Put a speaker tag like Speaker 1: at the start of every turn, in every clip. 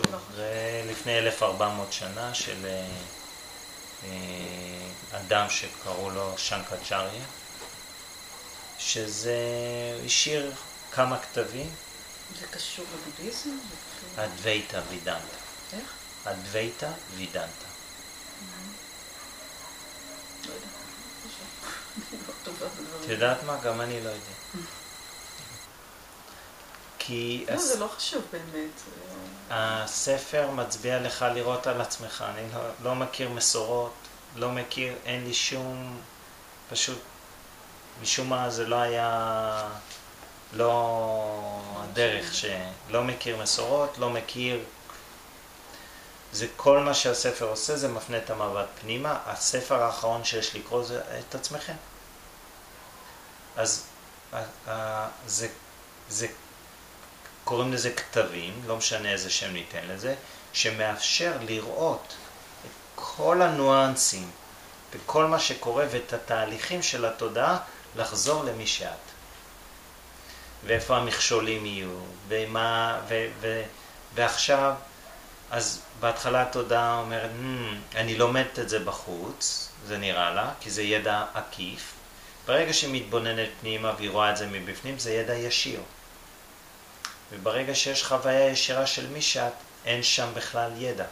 Speaker 1: חשוב. זה לפני 1400 שנה של אדם שקראו לו שנקראצ'ריה, שזה השאיר כמה כתבים.
Speaker 2: זה קשור לבודהיזם?
Speaker 1: אדווייתא וידנטה.
Speaker 2: איך?
Speaker 1: אדווייתא וידנטה.
Speaker 2: לא יודע. לא טובה בדברים.
Speaker 1: את יודעת מה? גם אני לא יודע. כי
Speaker 2: לא, זה לא חשוב באמת.
Speaker 1: הספר מצביע לך לראות על עצמך. אני לא מכיר מסורות, לא מכיר, אין לי שום, פשוט, משום מה זה לא היה, לא הדרך שלא מכיר מסורות, לא מכיר, זה כל מה שהספר עושה, זה מפנה את המבט פנימה. הספר האחרון שיש לקרוא זה את עצמכם. אז זה קוראים לזה כתבים, לא משנה איזה שם ניתן לזה, שמאפשר לראות את כל הניואנסים וכל מה שקורה ואת התהליכים של התודעה לחזור למי שאת. ואיפה המכשולים יהיו, ועכשיו, אז בהתחלה התודעה אומרת, אני לומדת את זה בחוץ, זה נראה לה, כי זה ידע עקיף. ברגע שהיא מתבוננת פנימה והיא רואה את זה מבפנים, זה ידע ישיר. וברגע שיש חוויה ישירה של מי שאת, אין שם בכלל ידע.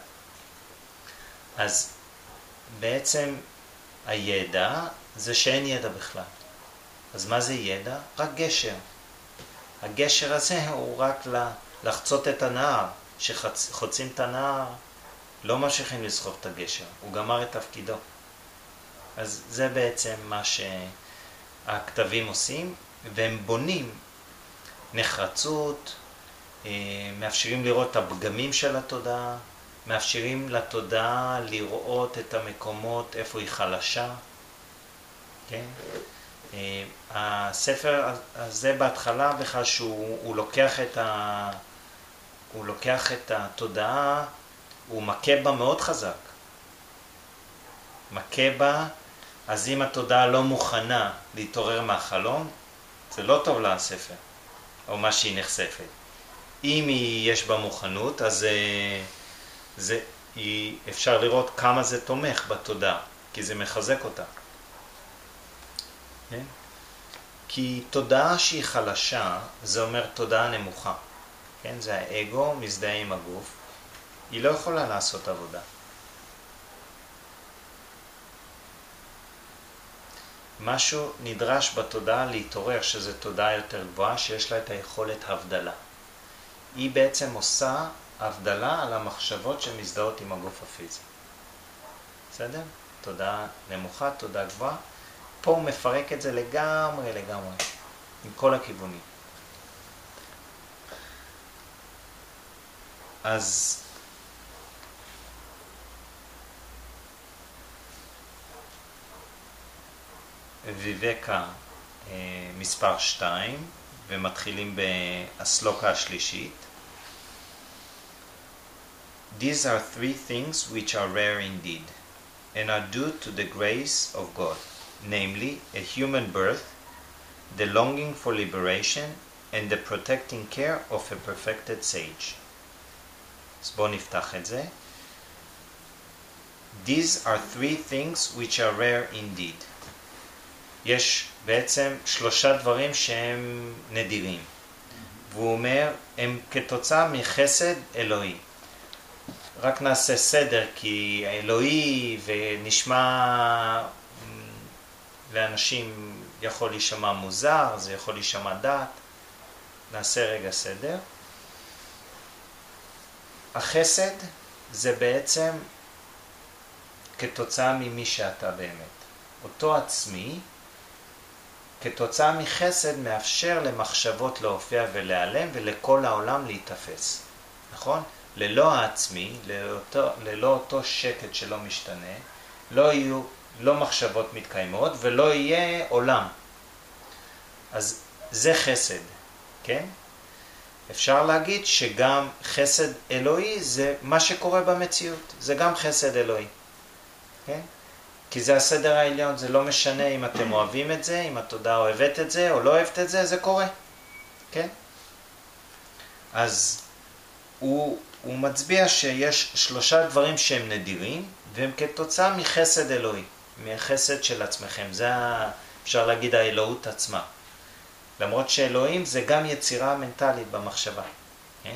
Speaker 1: אז בעצם הידע זה שאין ידע בכלל. אז מה זה ידע? רק גשר. הגשר הזה הוא רק לחצות את הנהר. שחוצים את הנהר, לא ממשיכים לסחוב את הגשר. הוא גמר את תפקידו. אז זה בעצם מה שהכתבים עושים, והם בונים נחרצות, מאפשרים לראות את הפגמים של התודעה, מאפשרים לתודעה לראות את המקומות איפה היא חלשה. כן? הספר הזה בהתחלה בכלל שהוא לוקח את התודעה, הוא מכה בה מאוד חזק. מכה בה, אז אם התודעה לא מוכנה להתעורר מהחלום, זה לא טוב לה הספר, או מה שהיא נחשפת. אם יש בה מוכנות, אז אפשר לראות כמה זה תומך בתודעה, כי זה מחזק אותה. כן? כי תודעה שהיא חלשה, זה אומר תודעה נמוכה. כן? זה האגו, מזדהה עם הגוף. היא לא יכולה לעשות עבודה. משהו נדרש בתודעה להתעורר, שזו תודעה יותר גבוהה, שיש לה את היכולת הבדלה. היא בעצם עושה הבדלה על המחשבות שמזדהות עם הגוף הפיזי. בסדר? תודעה נמוכה, תודעה גבוהה. פה הוא מפרק את זה לגמרי, עם כל הכיוונים. אז ויבקה מספר 2, ומתחילים בהסלוקה השלישית. These are three things which are rare indeed, and are due to the grace of God, namely a human birth, the longing for liberation, and the protecting care of a perfected sage. אז בואו נפתח את זה. These are three things which are rare indeed. יש בעצם 3 דברים שהם נדירים. והוא אומר, הם כתוצאה מחסד אלוהי. רק נעשה סדר, כי אלוהי ונשמע לאנשים יכול להישמע מוזר, זה יכול להישמע דעת. נעשה רגע סדר. החסד זה בעצם כתוצאה ממי שאתה באמת. אותו עצמי, כתוצאה מחסד מאפשר למחשבות להופיע ולהיעלם ולכל העולם להתאפס. נכון? ללא העצמי, ללא אותו שקט שלא משתנה, לא מחשבות מתקיימות ולא יהיה עולם. אז זה חסד, כן? אפשר להגיד שגם חסד אלוהי זה מה שקורה במציאות, זה גם חסד אלוהי, כן? כי זה הסדר העליון, זה לא משנה אם אתם אוהבים את זה, אם התודעה אוהבת את זה או לא אוהבת את זה, זה קורה, כן? אז הוא הוא מצביע שיש 3 דברים שהם נדירים, והם כתוצאה מחסד אלוהי, מחסד של עצמכם. זה אפשר להגיד האלוהות עצמה. למרות שאלוהים זה גם יצירה מנטלית במחשבה. כן?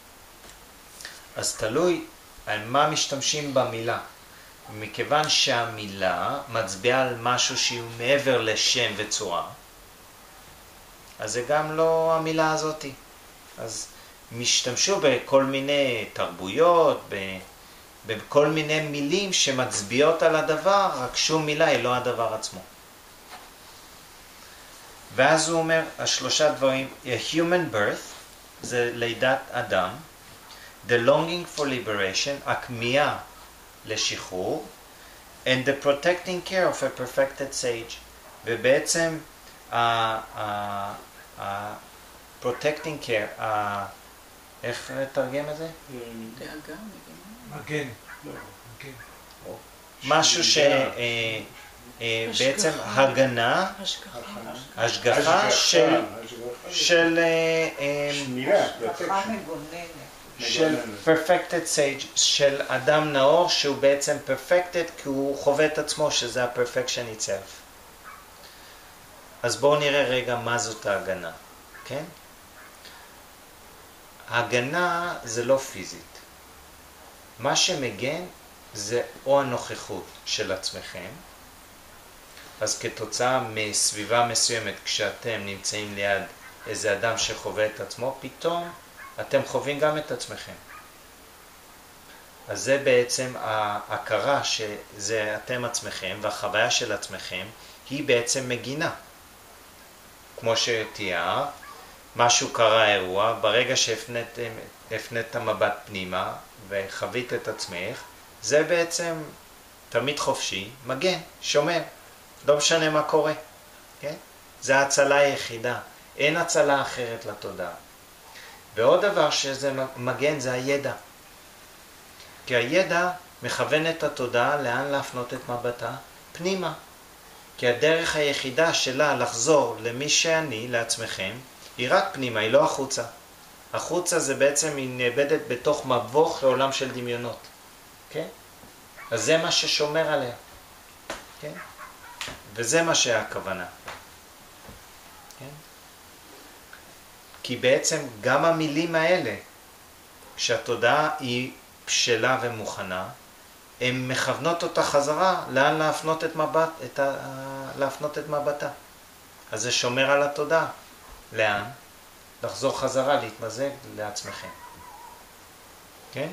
Speaker 1: אז תלוי על מה משתמשים במילה. מכיוון שהמילה מצביעה על משהו שהוא מעבר לשם וצורה, אז זה גם לא המילה הזאת. אז משתמשו בכל מיני תרבויות, בכל מיני מילים שמצביעות על הדבר, רק שום מילה היא לא הדבר עצמו. ואז הוא אומר, 3 דברים, a human birth, זה לידת אדם, the longing for liberation, הכמיהה לשחרור, and the protecting care of a perfected sage. ובעצם protecting care, איך לתרגם את זה?
Speaker 2: דאגה,
Speaker 3: מגן. לא, מגן.
Speaker 1: משהו בעצם הגנה, השגחה של perfected sage, של אדם נאור שהוא בעצם perfected כי הוא חווה את עצמו שזה ה-perfection itself. אז בואו נראה רגע מה זאת ההגנה, כן? ההגנה זה לא פיזית. מה שמגן זה או הנוכחות של עצמכם, אז כתוצאה מסביבה מסוימת, כשאתם נמצאים ליד איזה אדם שחווה את עצמו, פתאום אתם חווים גם את עצמכם. אז זה בעצם ההכרה שזה אתם עצמכם, והחוויה של עצמכם היא בעצם מגינה. כמו שתיאר, משהו קרה אירוע, ברגע שהפנית מבט פנימה וחווית את עצמך, זה בעצם תמיד חופשי, מגן, שומר, לא משנה מה קורה. כן? זה ההצלה היחידה, אין הצלה אחרת לתודעה. ועוד דבר שזה מגן זה הידע. כי הידע מכוון את התודעה לאן להפנות את מבטה פנימה. כי הדרך היחידה שלה לחזור למי שאני, לעצמכם, היא רק פנימה, היא לא החוצה. החוצה זה בעצם היא נאבדת בתוך מבוך לעולם של דמיונות. כן? אז זה מה ששומר עליה. כן? וזה מה שהכוונה. כן? כי בעצם גם המילים האלה, כשהתודעה היא בשלה ומוכנה, הן מכוונות אותה חזרה לאן להפנות את מבטה. אז זה שומר על התודעה. לאן? לחזור חזרה, להתמזג לעצמכם. כן?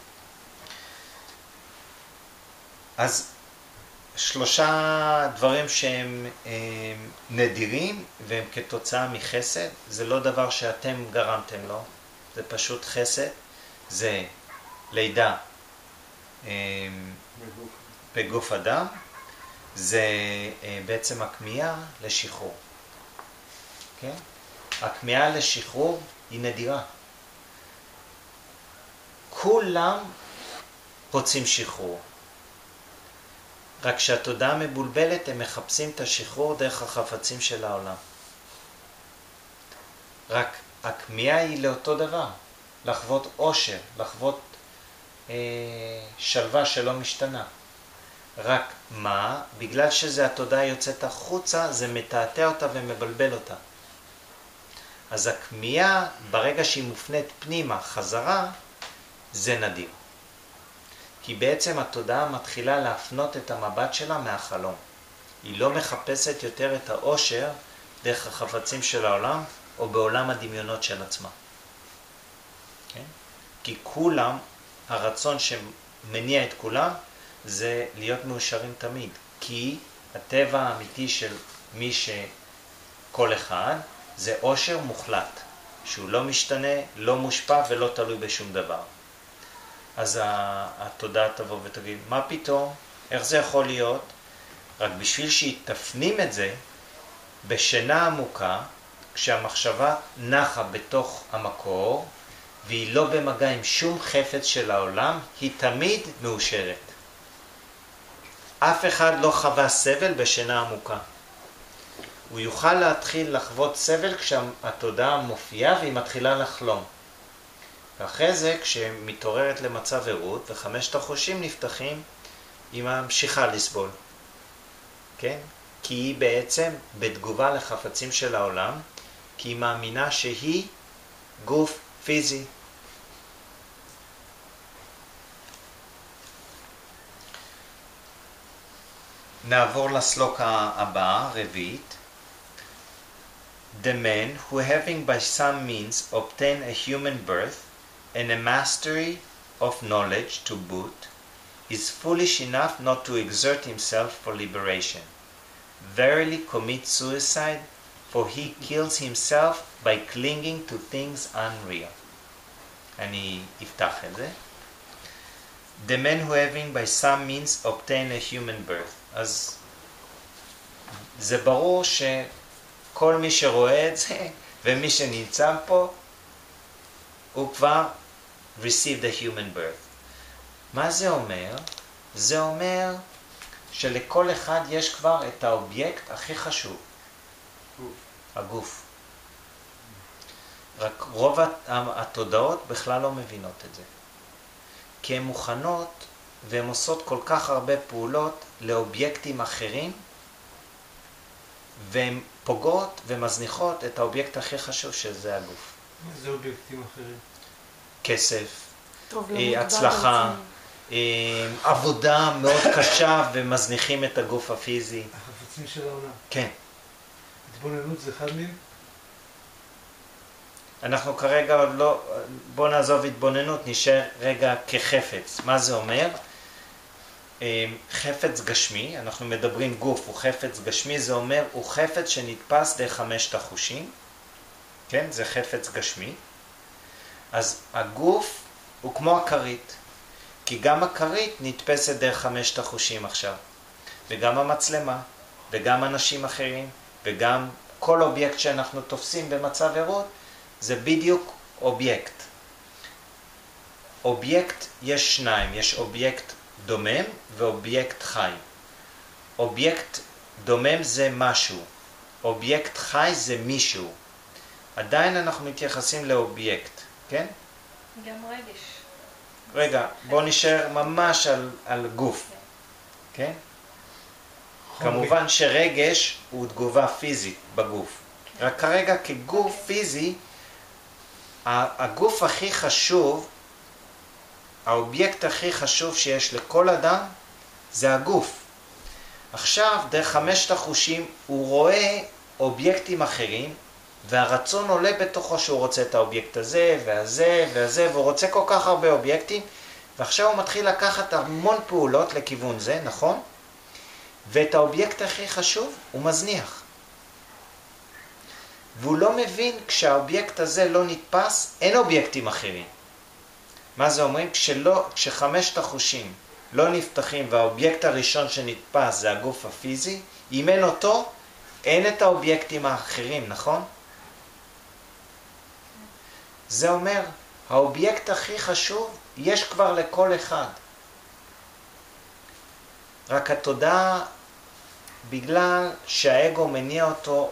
Speaker 1: אז 3 דברים שהם נדירים והם כתוצאה מחסד, זה לא דבר שאתם גרמתם לו, זה פשוט חסד, זה לידה בגוף אדם, זה בעצם הכמיהה לשחרור. כן? הכמיהה לשחרור היא נדירה. כולם רוצים שחרור. רק כשהתודעה מבולבלת הם מחפשים את השחרור דרך החפצים של העולם. רק הכמיהה היא לאותו דבר. לחוות עושר, לחוות שלווה שלא משתנה. רק מה? בגלל שזה התודעה יוצאת החוצה, זה מתעתע אותה ומבלבל אותה. אז הכמיהה, ברגע שהיא מופנית פנימה, חזרה, זה נדיר. כי בעצם התודעה מתחילה להפנות את המבט שלה מהחלום. היא לא מחפשת יותר את העושר דרך החפצים של העולם, או בעולם הדמיונות של עצמה. כן? כי כולם, הרצון שמניע את כולם, זה להיות מאושרים תמיד. כי הטבע האמיתי של מי שכל אחד, זה עושר מוחלט, שהוא לא משתנה, לא מושפע ולא תלוי בשום דבר. אז התודעה תבוא ותגיד, מה פתאום? איך זה יכול להיות? רק בשביל שהיא תפנים את זה, בשינה עמוקה, כשהמחשבה נחה בתוך המקור, והיא לא במגע עם שום חפץ של העולם, היא תמיד מאושרת. אף אחד לא חווה סבל בשינה עמוקה. הוא יוכל להתחיל לחוות סבל כשהתודעה מופיעה והיא מתחילה לחלום. ואחרי זה, כשמתעוררת למצב ערות, וחמשת החושים נפתחים, היא ממשיכה לסבול. כן? כי היא בעצם בתגובה לחפצים של העולם, כי היא מאמינה שהיא גוף פיזי. נעבור לסלוק הבא, רביעית. The man who having by some means obtained a human birth and a mastery of knowledge to boot is foolish enough not to exert himself for liberation. Verily commits suicide, for he kills himself by clinging to things unreal. אני אפתח את זה. The man who having by some means obtained a human birth. אז זה ברור שכל מי שרואה את זה ומי שנמצא פה הוא כבר received a human birth. מה זה אומר? זה אומר שלכל אחד יש כבר את האובייקט הכי חשוב. הגוף. רק רוב התודעות בכלל לא מבינות את זה. כי הן מוכנות והן עושות כל כך הרבה פעולות לאובייקטים אחרים, והן פוגעות ומזניחות את האובייקט הכי חשוב שזה הגוף.
Speaker 3: מה זה אובייקטים אחרים?
Speaker 1: כסף, הצלחה, עבודה מאוד קשה ומזניחים את הגוף הפיזי.
Speaker 3: החפצים של העולם.
Speaker 1: כן.
Speaker 3: התבוננות זה אחד מהם?
Speaker 1: אנחנו כרגע לא, בוא נעזוב התבוננות, נשאר רגע כחפץ. מה זה אומר? חפץ גשמי, אנחנו מדברים גוף, הוא חפץ גשמי, זה אומר הוא חפץ שנתפס דרך חמשת החושים, כן? זה חפץ גשמי. אז הגוף הוא כמו הכרית, כי גם הכרית נתפסת דרך חמשת החושים עכשיו, וגם המצלמה, וגם אנשים אחרים, וגם כל אובייקט שאנחנו תופסים במצב ערות, זה בדיוק אובייקט. אובייקט יש שניים, יש אובייקט דומם ואובייקט חי. אובייקט דומם זה משהו, אובייקט חי זה מישהו. עדיין אנחנו מתייחסים לאובייקט, כן?
Speaker 4: גם רגש.
Speaker 1: רגע, בוא נשאר ממש על גוף, כן? כמובן שרגש הוא תגובה פיזית בגוף. רק כרגע כגוף פיזי, הגוף הכי חשוב, האובייקט הכי חשוב שיש לכל אדם, זה הגוף. עכשיו, דרך חמשת החושים, הוא רואה אובייקטים אחרים, והרצון עולה בתוכו שהוא רוצה את האובייקט הזה, והזה, והזה, והוא רוצה כל כך הרבה אובייקטים, ועכשיו הוא מתחיל לקחת המון פעולות לכיוון זה, נכון? ואת האובייקט הכי חשוב הוא מזניח. והוא לא מבין כשהאובייקט הזה לא נתפס, אין אובייקטים אחרים. מה זה אומרים? כשחמשת החושים לא נפתחים והאובייקט הראשון שנתפס זה הגוף הפיזי, אם אין אותו, אין את האובייקטים האחרים, נכון? זה אומר, האובייקט הכי חשוב יש כבר לכל אחד. רק התודעה, בגלל שהאגו מניע אותו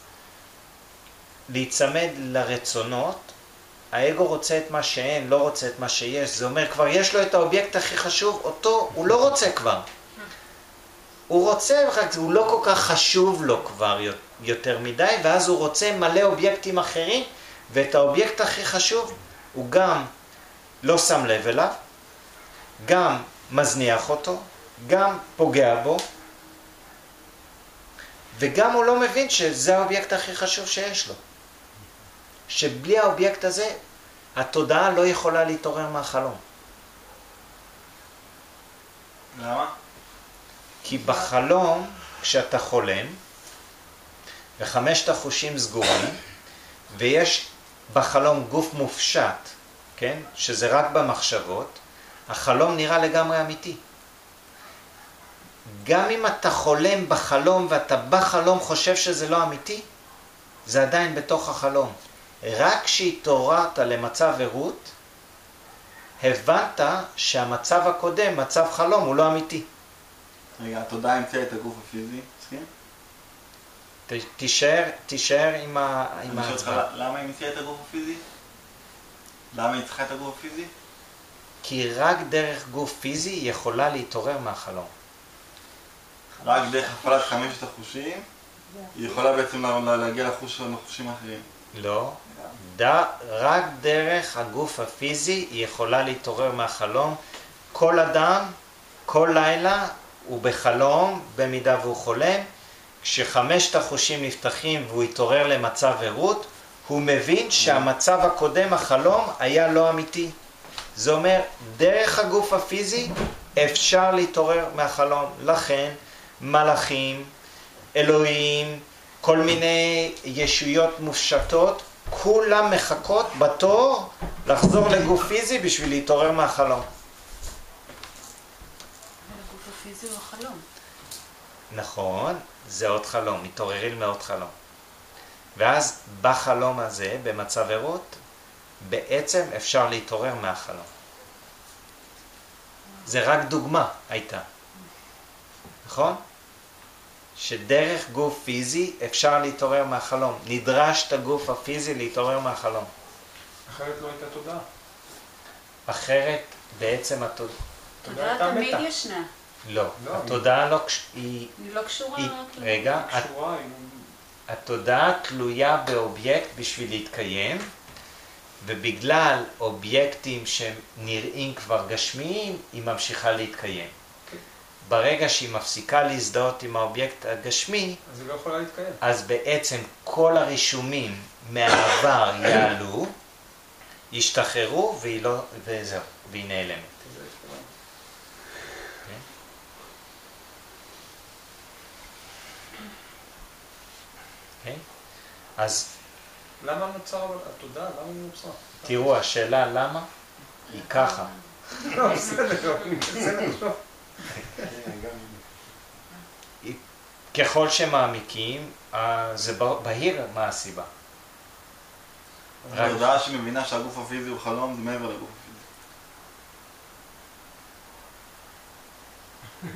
Speaker 1: להיצמד לרצונות, האגו רוצה את מה שאין, לא רוצה את מה שיש. זה אומר, כבר יש לו את האובייקט הכי חשוב, אותו הוא לא רוצה כבר. הוא רוצה, רק הוא לא כל כך חשוב לו כבר יותר מדי, ואז הוא רוצה מלא אובייקטים אחרים, ואת האובייקט הכי חשוב הוא גם לא שם לב אליו, גם מזניח אותו, גם פוגע בו, וגם הוא לא מבין שזה האובייקט הכי חשוב שיש לו. שבלי האובייקט הזה, התודעה לא יכולה להתעורר מהחלום.
Speaker 5: למה?
Speaker 1: כי בחלום, כשאתה חולם, וחמשת החושים סגורים, ויש בחלום גוף מופשט, כן? שזה רק במחשבות, החלום נראה לגמרי אמיתי. גם אם אתה חולם בחלום ואתה בחלום חושב שזה לא אמיתי, זה עדיין בתוך החלום. רק כשהתעוררת למצב ערות, הבנת שהמצב הקודם, מצב חלום, הוא לא אמיתי.
Speaker 5: רגע, התודעה המציאה את הגוף הפיזי, מסכים?
Speaker 1: תישאר עם ההצבעה.
Speaker 5: למה היא המציאה את הגוף הפיזי? למה היא צריכה את הגוף הפיזי?
Speaker 1: כי רק דרך גוף פיזי היא יכולה להתעורר מהחלום.
Speaker 5: רק דרך הפעלת 5 החושים, היא יכולה בעצם להגיע לחושים האחרים.
Speaker 1: לא. רק דרך הגוף הפיזי היא יכולה להתעורר מהחלום. כל אדם, כל לילה, הוא בחלום, במידה והוא חולם. כש5 החושים נפתחים והוא יתעורר למצב ערות, הוא מבין שהמצב הקודם, החלום, היה לא אמיתי. זה אומר, דרך הגוף הפיזי אפשר להתעורר מהחלום. לכן, מלאכים, אלוהים, כל מיני ישויות מופשטות, כולם מחכות בתור לחזור לגוף פיזי בשביל להתעורר מהחלום.
Speaker 2: הגוף הפיזי הוא החלום.
Speaker 1: נכון, זה עוד חלום, מתעוררים לעוד חלום. ואז בחלום הזה, במצב ערות, בעצם אפשר להתעורר מהחלום. זה רק דוגמה הייתה. נכון? שדרך גוף פיזי אפשר להתעורר מהחלום. נדרש את הגוף הפיזי להתעורר מהחלום.
Speaker 3: אחרת לא הייתה תודעה.
Speaker 1: אחרת בעצם התודעה...
Speaker 2: תודעה תמיד ישנה.
Speaker 1: לא, התודעה לא...
Speaker 2: היא לא קשורה רק
Speaker 1: רגע, התודעה תלויה באובייקט בשביל להתקיים, ובגלל אובייקטים שנראים כבר גשמיים, היא ממשיכה להתקיים. ברגע שהיא מפסיקה להזדהות עם האובייקט הגשמי,
Speaker 3: אז היא לא יכולה להתקיים.
Speaker 1: אז בעצם כל הרישומים מהעבר יעלו, ישתחררו וזהו, והיא נעלמת. אז
Speaker 3: למה נוצר התודעה? למה היא נוצרה?
Speaker 1: תראו, השאלה למה היא ככה.
Speaker 3: לא, בסדר, אני מנסה לחשוב.
Speaker 1: ככל שמעמיקים, זה בהיר מה הסיבה.
Speaker 5: התודעה שמבינה שהגוף הפיזי הוא חלום, זה מעבר לגוף הפיזי.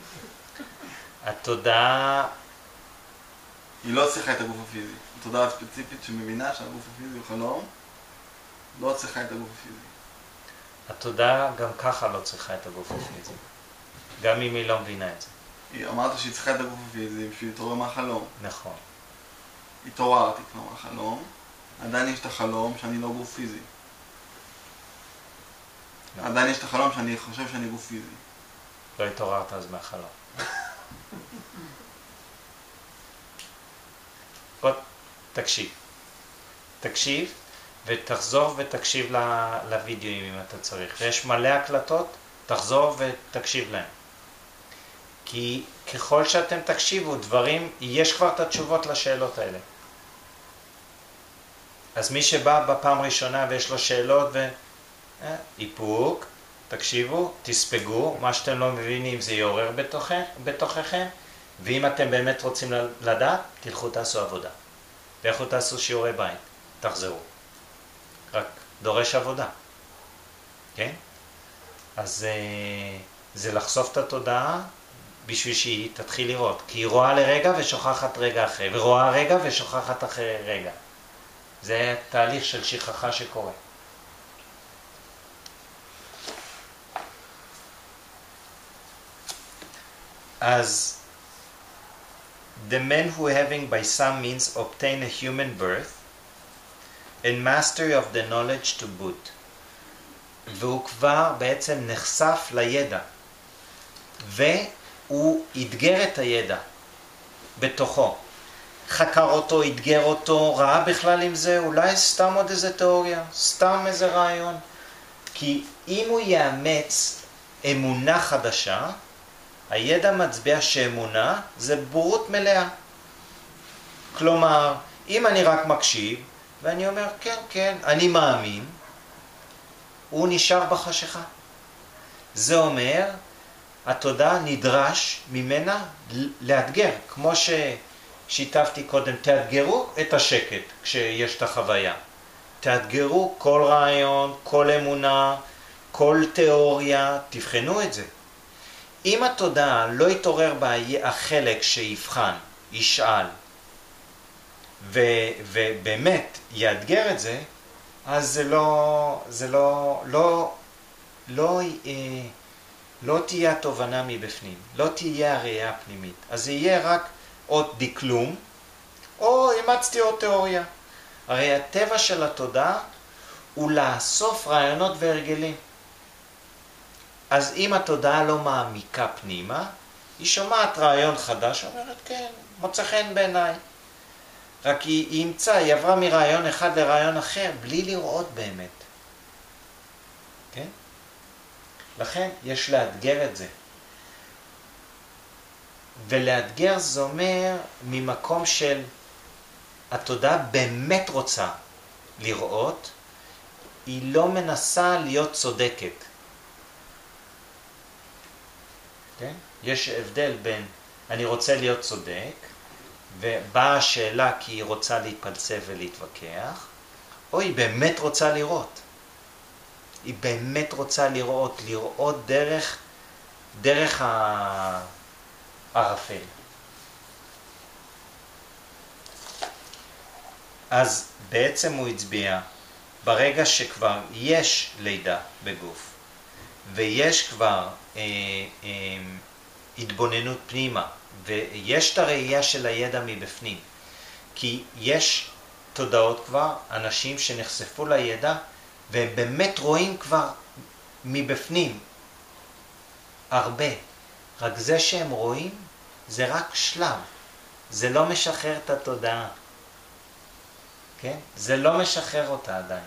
Speaker 1: התודעה...
Speaker 5: היא לא צריכה את הגוף הפיזי. התודעה הספציפית שמבינה שהגוף הפיזי הוא חלום, לא צריכה את הגוף הפיזי.
Speaker 1: התודעה גם ככה לא צריכה את הגוף הפיזי. גם אם היא לא מבינה את זה.
Speaker 5: היא אמרת שהיא צריכה את הגוף הפיזי בשביל להתעורר מהחלום.
Speaker 1: נכון.
Speaker 5: התעוררתי כבר מהחלום, עדיין יש את החלום שאני לא גוף פיזי.
Speaker 1: לא.
Speaker 5: עדיין יש את החלום שאני חושב שאני גוף פיזי.
Speaker 1: לא התעוררת אז מהחלום. עוד תקשיב ותחזור ותקשיב לוידאוים אם אתה צריך. ויש מלא הקלטות, תחזור ותקשיב להם. כי ככל שאתם תקשיבו דברים, יש כבר את התשובות לשאלות האלה. אז מי שבא בפעם ראשונה ויש לו שאלות איפוק, תקשיבו, תספגו, מה שאתם לא מבינים זה יעורר בתוככם, ואם אתם באמת רוצים לדעת, תלכו תעשו עבודה. ואיכו תעשו שיעורי בית, תחזרו. רק דורש עבודה. כן? אז זה לחשוף את התודעה בשביל שהיא תתחיל לראות. כי היא רואה לרגע ושוכחת רגע אחרי, ורואה רגע ושוכחת אחרי רגע. זה תהליך של שכחה שקורה. אז the men who having by some means obtain a human birth and mastery of the knowledge to boot. והוא כבר בעצם נחשף לידע. והוא יתגר את הידע בתוכו. חקר אותו, יתגר אותו, ראה בכלל עם זה, אולי סתם עוד איזה תיאוריה, סתם איזה רעיון. כי אם הוא יאמץ אמונה חדשה, הידע מצביע שאמונה זה בורות מלאה. כלומר, אם אני רק מקשיב, ואני אומר, כן, כן, אני מאמין, הוא נשאר בחשיכה. זה אומר, התודעה נדרש ממנה לאתגר, כמו ששיתפתי קודם, תאתגרו את השקט כשיש את החוויה. תאתגרו כל רעיון, כל אמונה, כל תיאוריה, תבחנו את זה. אם התודעה לא יתעורר בה החלק שיבחן, ישאל, ובאמת יאתגר את זה, אז לא תהיה התובנה מבפנים, לא תהיה הראייה הפנימית. אז זה יהיה רק עוד דקלום, או אימצתי עוד תיאוריה. הרי הטבע של התודעה הוא לאסוף רעיונות והרגלים. אז אם התודעה לא מעמיקה פנימה, היא שומעת רעיון חדש, אומרת כן, מוצא חן בעיניי. רק היא אימצה, היא עברה מרעיון אחד לרעיון אחר, בלי לראות באמת. כן? לכן יש לאתגר את זה. ולאתגר זה אומר ממקום של התודעה באמת רוצה לראות, היא לא מנסה להיות צודקת. כן? יש הבדל בין אני רוצה להיות צודק, ובאה השאלה כי היא רוצה להתפלסף ולהתווכח, או היא באמת רוצה לראות. היא באמת רוצה לראות דרך הערפל. אז בעצם הוא הצביע, ברגע שכבר יש לידה בגוף, ויש כבר התבוננות פנימה, ויש את הראייה של הידע מבפנים, כי יש תודעות כבר, אנשים שנחשפו לידע, והם באמת רואים כבר מבפנים הרבה. רק זה שהם רואים, זה רק שלב. זה לא משחרר את התודעה. כן? זה לא משחרר אותה עדיין.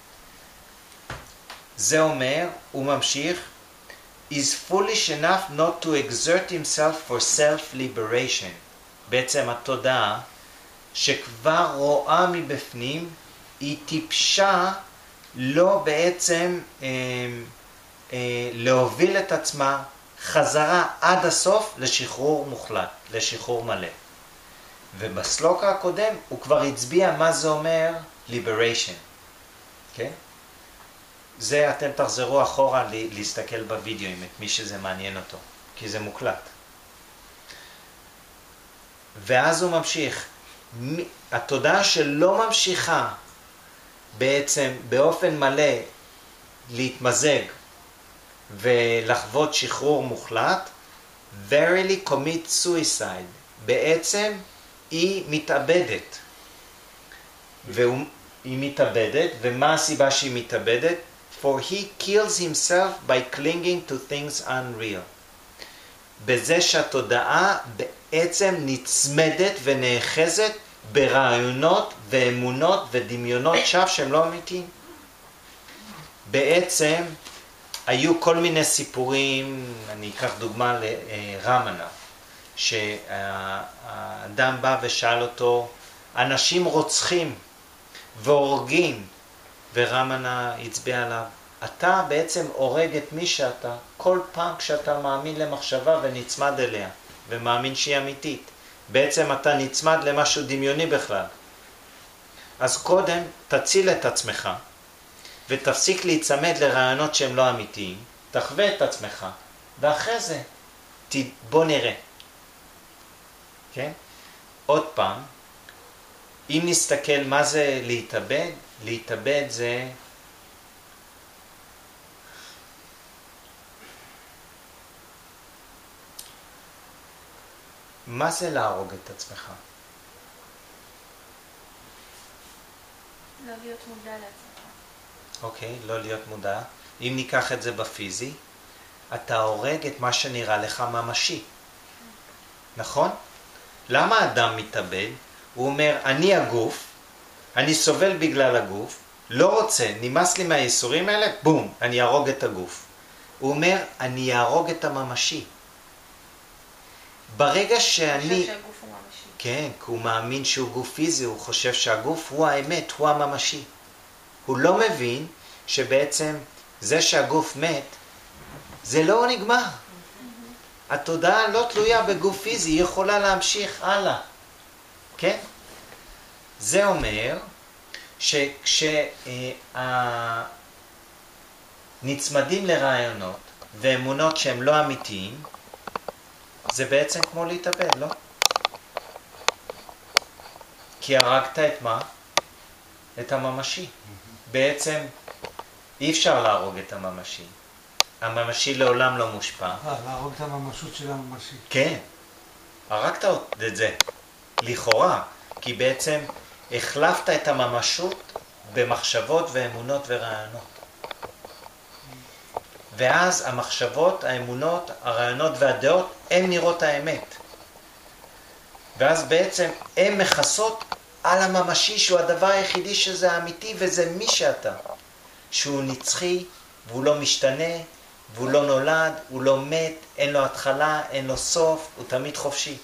Speaker 1: זה אומר, הוא ממשיך, is foolish enough not to exert himself for self-liberation. בעצם התודעה שכבר רואה מבפנים, היא טיפשה לא בעצם להוביל את עצמה חזרה עד הסוף לשחרור מוחלט, לשחרור מלא. ובסלוק הקודם הוא כבר הצביע מה זה אומר liberation. כן? זה אתם תחזרו אחורה להסתכל בווידאו עם את מי שזה מעניין אותו, כי זה מוקלט. ואז הוא ממשיך. התודעה שלא ממשיכה בעצם באופן מלא להתמזג ולחוות שחרור מוחלט, verily commit suicide. בעצם היא מתאבדת. והיא מתאבדת, ומה הסיבה שהיא מתאבדת? For he kills himself by clinging to things unreal. בזה שהתודעה בעצם נצמדת ונאחזת ברעיונות ואמונות ודמיונות שווא שהם לא אמיתיים. בעצם היו כל מיני סיפורים, אני אקח דוגמה לרמנה, שהאדם בא ושאל אותו, אנשים רוצחים והורגים, ורמנה הצביע עליו, אתה בעצם הורג את מי שאתה כל פעם כשאתה מאמין למחשבה ונצמד אליה, ומאמין שהיא אמיתית. בעצם אתה נצמד למשהו דמיוני בכלל. אז קודם תציל את עצמך, ותפסיק להיצמד לרעיונות שהם לא אמיתיים, תחווה את עצמך, ואחרי זה בוא נראה. כן? עוד פעם, אם נסתכל מה זה להתאבד, להתאבד זה מה זה להרוג את עצמך?
Speaker 2: לא להיות מודע לעצמך.
Speaker 1: אוקיי, לא להיות מודע. אם ניקח את זה בפיזי, אתה הורג את מה שנראה לך ממשי. נכון? למה האדם מתאבד? הוא אומר, אני הגוף, אני סובל בגלל הגוף, לא רוצה, נמאס לי מהייסורים האלה, בום, אני ארוג את הגוף. הוא אומר, אני ארוג את הממשי. ברגע שאני...
Speaker 2: הוא חושב שהגוף הוא ממשי.
Speaker 1: כן, כי הוא מאמין שהוא גוף פיזי, הוא חושב שהגוף הוא האמת, הוא הממשי. הוא לא מבין שבעצם זה שהגוף מת, זה לא נגמר. התודעה לא תלויה בגוף פיזי, היא יכולה להמשיך הלאה. כן? זה אומר שכשנצמדים לרעיונות ואמונות שהם לא אמיתיים, זה בעצם כמו להתאבד, לא? כי הרגת את מה? את הממשי. בעצם אי אפשר להרוג את הממשי. הממשי לעולם לא מושפע.
Speaker 4: להרוג את הממשות של הממשי.
Speaker 1: כן, הרגת את זה, לכאורה, כי בעצם החלפת את הממשות במחשבות ואמונות ורעיונות. ואז המחשבות, האמונות, הרעיונות והדעות, הן נראות האמת. ואז בעצם הן מכסות על הממשי, שהוא הדבר היחידי שזה האמיתי, וזה מי שאתה. שהוא נצחי, והוא לא משתנה, והוא לא נולד, הוא לא מת, אין לו התחלה, אין לו סוף, הוא תמיד חופשי.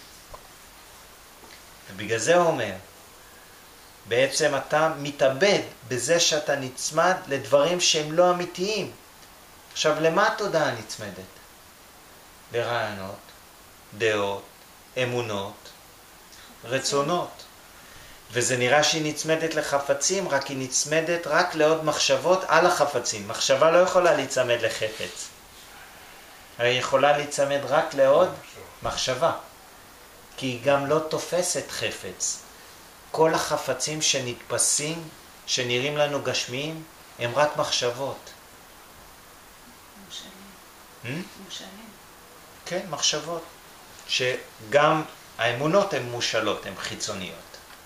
Speaker 1: ובגלל זה הוא אומר, בעצם אתה מתאבד בזה שאתה נצמד לדברים שהם לא אמיתיים. עכשיו, למה התודעה נצמדת? לרעיונות, דעות, אמונות, רצונות. וזה נראה שהיא נצמדת לחפצים, רק היא נצמדת רק לעוד מחשבות על החפצים. מחשבה לא יכולה להצמד לחפץ. היא יכולה להצמד רק לעוד מחשבה. כי היא גם לא תופסת חפץ. כל החפצים שנתפסים, שנראים לנו גשמיים, הם רק מחשבות.
Speaker 2: מושלים.
Speaker 1: כן, מחשבות. שגם האמונות הן מושלות, הן חיצוניות.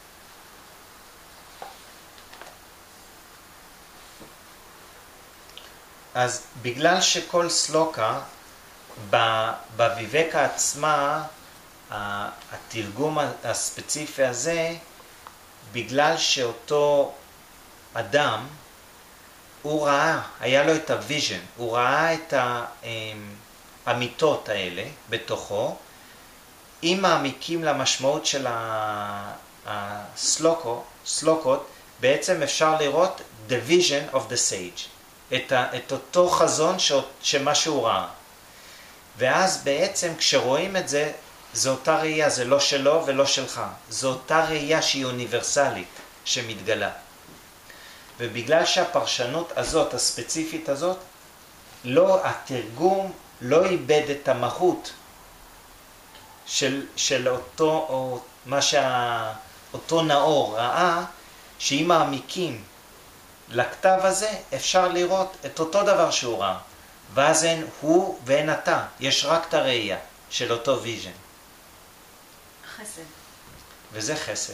Speaker 1: אז בגלל שכל סלוקה, בוויבקה עצמה, התרגום הספציפי הזה, בגלל שאותו אדם, הוא ראה, היה לו את הוויז'ן, הוא ראה את האמיתות האלה בתוכו, אם מעמיקים למשמעות של הסלוקות, בעצם אפשר לראות the vision of the sage, את אותו חזון שמה שהוא ראה. ואז בעצם כשרואים את זה, זו אותה ראייה, זה לא שלו ולא שלך. זו אותה ראייה שהיא אוניברסלית, שמתגלה. ובגלל שהפרשנות הזאת, הספציפית הזאת, התרגום לא איבד את המהות של אותו, אותו נאור ראה, שאם מעמיקים לכתב הזה, אפשר לראות את אותו דבר שהוא ראה. ואז אין הוא ואין אתה, יש רק את הראייה של אותו ויז'ן.
Speaker 2: חסד.
Speaker 1: וזה חסד.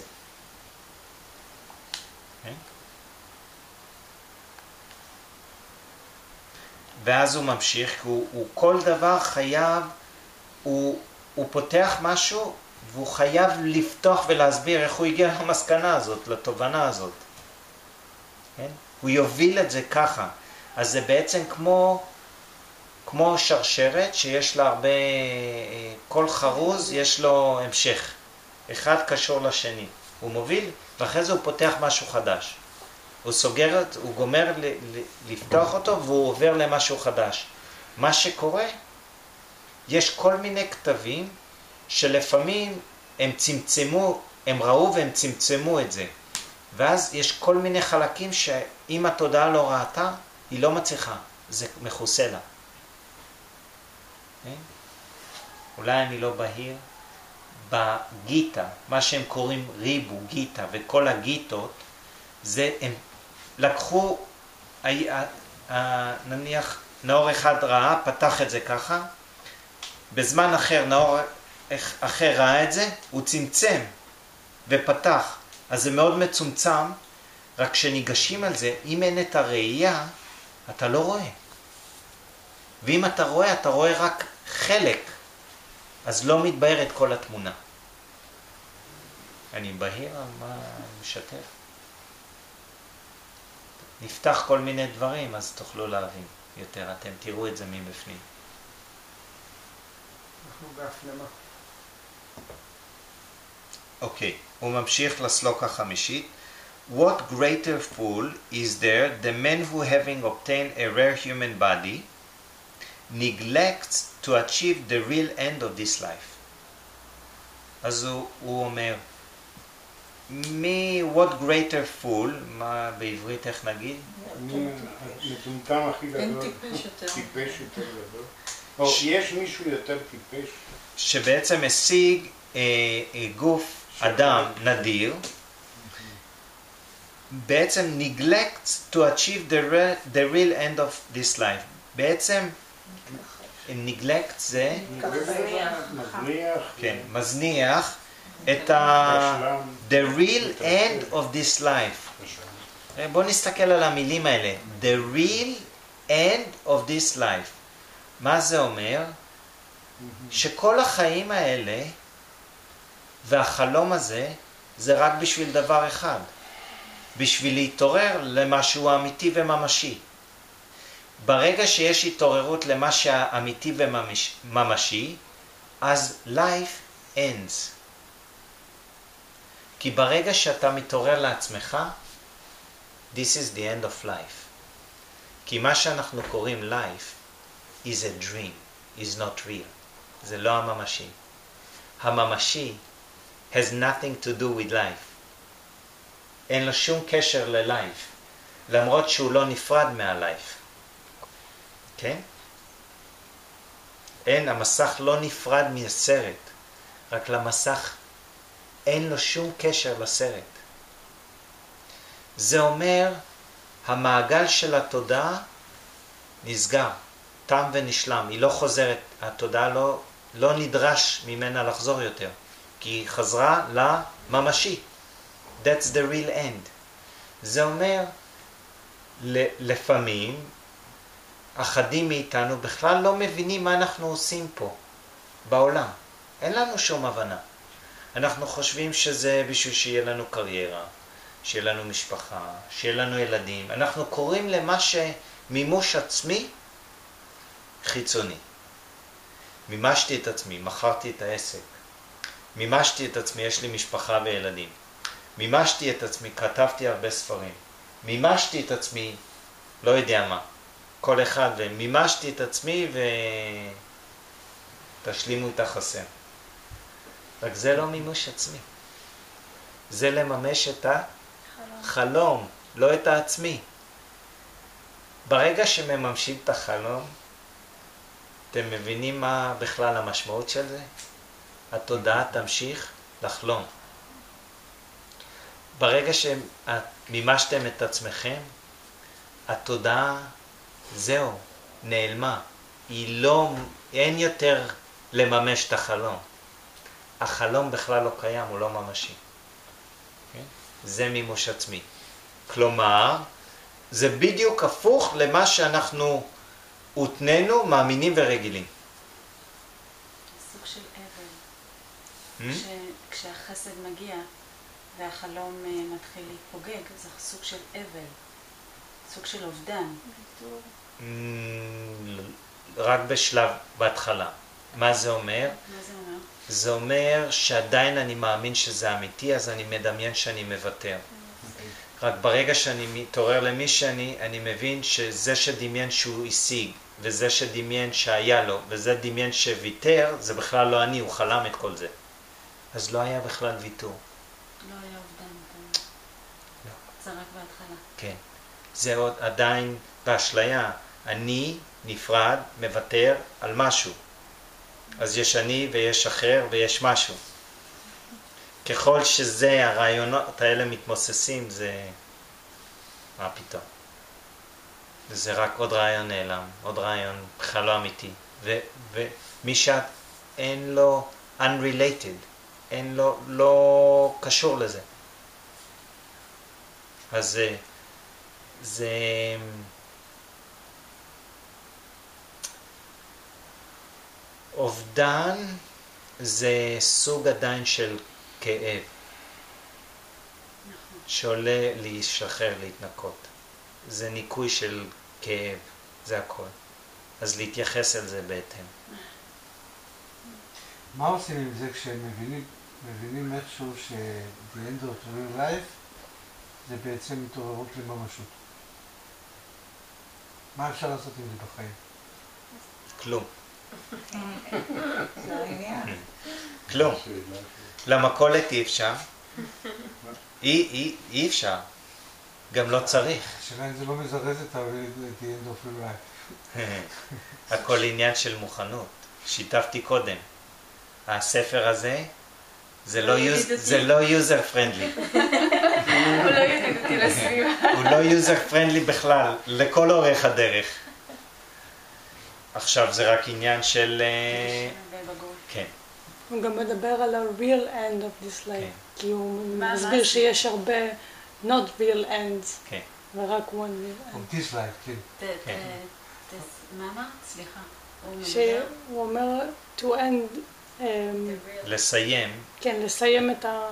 Speaker 1: ואז הוא ממשיך, כי הוא כל דבר חייב, הוא פותח משהו, והוא חייב לפתוח ולהסביר איך הוא הגיע למסקנה הזאת, לתובנה הזאת. כן? הוא יוביל את זה ככה. אז זה בעצם כמו שרשרת שיש לה הרבה, כל חרוז יש לו המשך. אחד קשור לשני. הוא מוביל, ואחרי זה הוא פותח משהו חדש. הוא סוגר, הוא גומר לפתוח אותו, והוא עובר למשהו חדש. מה שקורה, יש כל מיני כתבים, שלפעמים הם צמצמו, הם ראו והם צמצמו את זה. ואז יש כל מיני חלקים שאם התודעה לא ראתה, היא לא מצליחה. זה מכוסה לה. אולי אני לא בהיר. בגיטה, מה שהם קוראים ריבו, גיטה, וכל הגיטות, זה הם לקחו, נניח נאור אחד ראה, פתח את זה ככה, בזמן אחר נאור אחר ראה את זה, הוא צמצם ופתח, אז זה מאוד מצומצם, רק כשניגשים על זה, אם אין את הראייה, אתה לא רואה. ואם אתה רואה רק חלק, אז לא מתבהר את כל התמונה. אני בהיר על מה אני משתף. נפתח כל מיני דברים, אז תוכלו להבין יותר. אתם תראו את זה מבפנים.
Speaker 4: אנחנו בהפנמה.
Speaker 1: אוקיי, הוא ממשיך לסלוק החמישית. What greater fool is there the man who having obtained a rare human body neglects to achieve the real end of this life. אז הוא אומר, what greater fool, מה בעברית איך נגיד?
Speaker 4: מטומטם הכי גדול.
Speaker 2: אין טיפש יותר.
Speaker 4: טיפש יותר גדול. או יש מישהו יותר טיפש.
Speaker 1: שבעצם השיג גוף אדם נדיר, בעצם neglects to achieve the real end of this life. בעצם neglect זה כן, מזניח את the real end of this life. בואו נסתכל על המילים האלה. The real end of this life. מה זה אומר? שכל החיים האלה והחלום הזה זה רק בשביל דבר אחד. בשביל להתעורר למשהו אמיתי וממשי. ברגע שיש התעוררות למה שהאמיתי וממשי, אז life ends. כי ברגע שאתה מתעורר לעצמך, this is the end of life. כי מה שאנחנו קוראים life is a dream, is not real. זה לא הממשי. הממשי has nothing to do with life. אין לו שום קשר ללייף, למרות שהוא לא נפרד מהלייף. כן? אין, המסך לא נפרד מהסרט, רק למסך אין לו שום קשר לסרט. זה אומר, המעגל של התודעה נסגר, תם ונשלם, היא לא חוזרת, התודעה לא נדרש ממנה לחזור יותר, כי היא חזרה לממשי. That's the real end. זה אומר, לפעמים, אחדים מאיתנו בכלל לא מבינים מה אנחנו עושים פה, בעולם. אין לנו שום הבנה. אנחנו חושבים שזה בשביל שיהיה לנו קריירה, שיהיה לנו משפחה, שיהיה לנו ילדים. אנחנו קוראים למה שמימוש עצמי חיצוני. מימשתי את עצמי, מכרתי את העסק. מימשתי את עצמי, יש לי משפחה וילדים. מימשתי את עצמי, כתבתי הרבה ספרים. מימשתי את עצמי, לא יודע מה. כל אחד, ומימשתי את עצמי ותשלימו את החסר. רק זה לא מימוש עצמי. זה לממש את החלום, לא את העצמי. ברגע שמממשים את החלום, אתם מבינים מה בכלל המשמעות של זה? התודעה תמשיך לחלום. ברגע שמימשתם את עצמכם, התודעה זהו, נעלמה. אין יותר לממש את החלום. החלום בכלל לא קיים, הוא לא ממשי. זה מימוש עצמי. כלומר, זה בדיוק הפוך למה שאנחנו הותננו, מאמינים ורגילים.
Speaker 2: סוג של אבל. כשהחסד מגיע והחלום מתחיל להתפוגג, זה סוג של אבל. סוג של אובדן.
Speaker 1: רק בשלב בהתחלה. מה זה אומר?
Speaker 2: מה זה אומר?
Speaker 1: זה אומר שעדיין אני מאמין שזה אמיתי, אז אני מדמיין שאני מוותר. רק ברגע שאני מתעורר למי שאני, אני מבין שזה שדמיין שהוא השיג, וזה שדמיין שהיה לו, וזה דמיין שוויתר, זה בכלל לא אני, הוא חלם את כל זה. אז לא היה בכלל ויתור.
Speaker 2: לא היה אובדן.
Speaker 1: לא.
Speaker 2: זה רק בהתחלה.
Speaker 1: כן. זה עוד עדיין באשליה. אני נפרד, מוותר על משהו. אז יש אני ויש אחר ויש משהו. ככל שזה, הרעיונות האלה מתמוססים, זה... מה פתאום? זה רק עוד רעיון נעלם, עוד רעיון בכלל לא אמיתי. ומי שאין לו unrelated, אין לו, לא קשור לזה. אז זה... אובדן זה סוג עדיין של כאב. שעולה להישחרר, להתנקות. זה ניקוי של כאב, זה הכל. אז להתייחס אל זה בהתאם.
Speaker 6: מה עושים עם זה כשהם מבינים איכשהו ש-the end of real life זה בעצם התעוררות לממשות? מה אפשר לעשות עם זה בחיים?
Speaker 1: כלום.
Speaker 7: זה העניין.
Speaker 1: כלום. למכולת אי אפשר. אי אפשר. גם לא צריך.
Speaker 6: השאלה אם זה לא מזרז את the end of real life.
Speaker 1: הכל עניין של מוכנות. שיתפתי קודם. הספר הזה זה לא user friendly.
Speaker 2: הוא לא ידידותי לסביבה.
Speaker 1: הוא לא יוזר פרנדלי בכלל, לכל אורך הדרך. עכשיו זה רק עניין של... כן.
Speaker 7: הוא גם מדבר על ה-real end of this life, כי הוא מסביר שיש הרבה not real ends,
Speaker 1: כן.
Speaker 7: ורק one real end.
Speaker 6: Of this life, כן.
Speaker 2: מה אמרת? סליחה.
Speaker 7: שהוא אומר to end,
Speaker 1: לסיים.
Speaker 7: כן, לסיים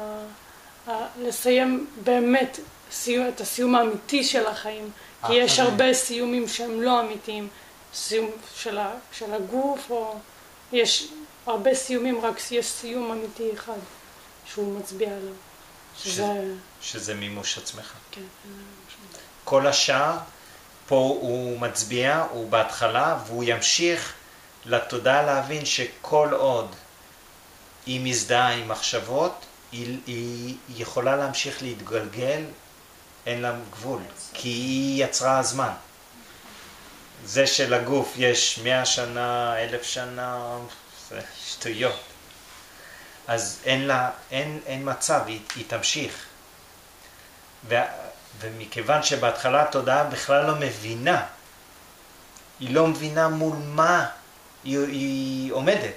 Speaker 7: לסיים באמת את הסיום האמיתי של החיים, כי יש הרבה סיומים שהם לא אמיתיים, סיום של הגוף, או יש הרבה סיומים, רק יש סיום אמיתי אחד שהוא מצביע עליו.
Speaker 1: שזה מימוש עצמך.
Speaker 7: כן.
Speaker 1: כל השאר, פה הוא מצביע, הוא בהתחלה, והוא ימשיך לתודעה להבין שכל עוד היא מזדהה עם מחשבות, היא יכולה להמשיך להתגלגל, אין לה גבול, כי היא יצרה הזמן. זה שלגוף יש 100 שנה, 1000 שנה, זה שטויות. אז אין מצב, היא תמשיך. ומכיוון שבהתחלה התודעה בכלל לא מבינה, היא לא מבינה מול מה היא עומדת.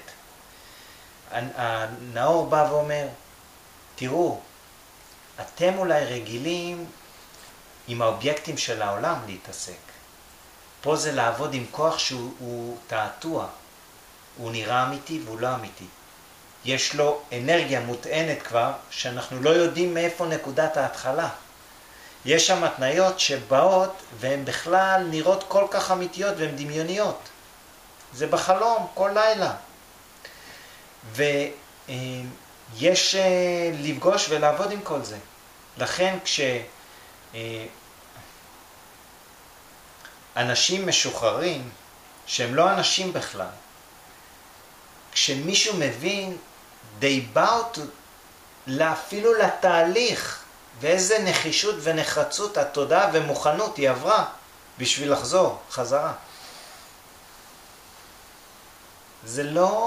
Speaker 1: הנאור בא ואומר, תראו, אתם אולי רגילים עם האובייקטים של העולם להתעסק. פה זה לעבוד עם כוח שהוא תעתוע. הוא נראה אמיתי והוא לא אמיתי. יש לו אנרגיה מוטענת כבר, שאנחנו לא יודעים מאיפה נקודת ההתחלה. יש שם התניות שבאות והן בכלל נראות כל כך אמיתיות והן דמיוניות. זה בחלום כל לילה. ויש לפגוש ולעבוד עם כל זה. לכן כשאנשים משוחררים, שהם לא אנשים בכלל, כשמישהו מבין, they bow אפילו לתהליך, ואיזה נחישות ונחרצות התודעה ומוכנות היא עברה בשביל לחזור חזרה. זה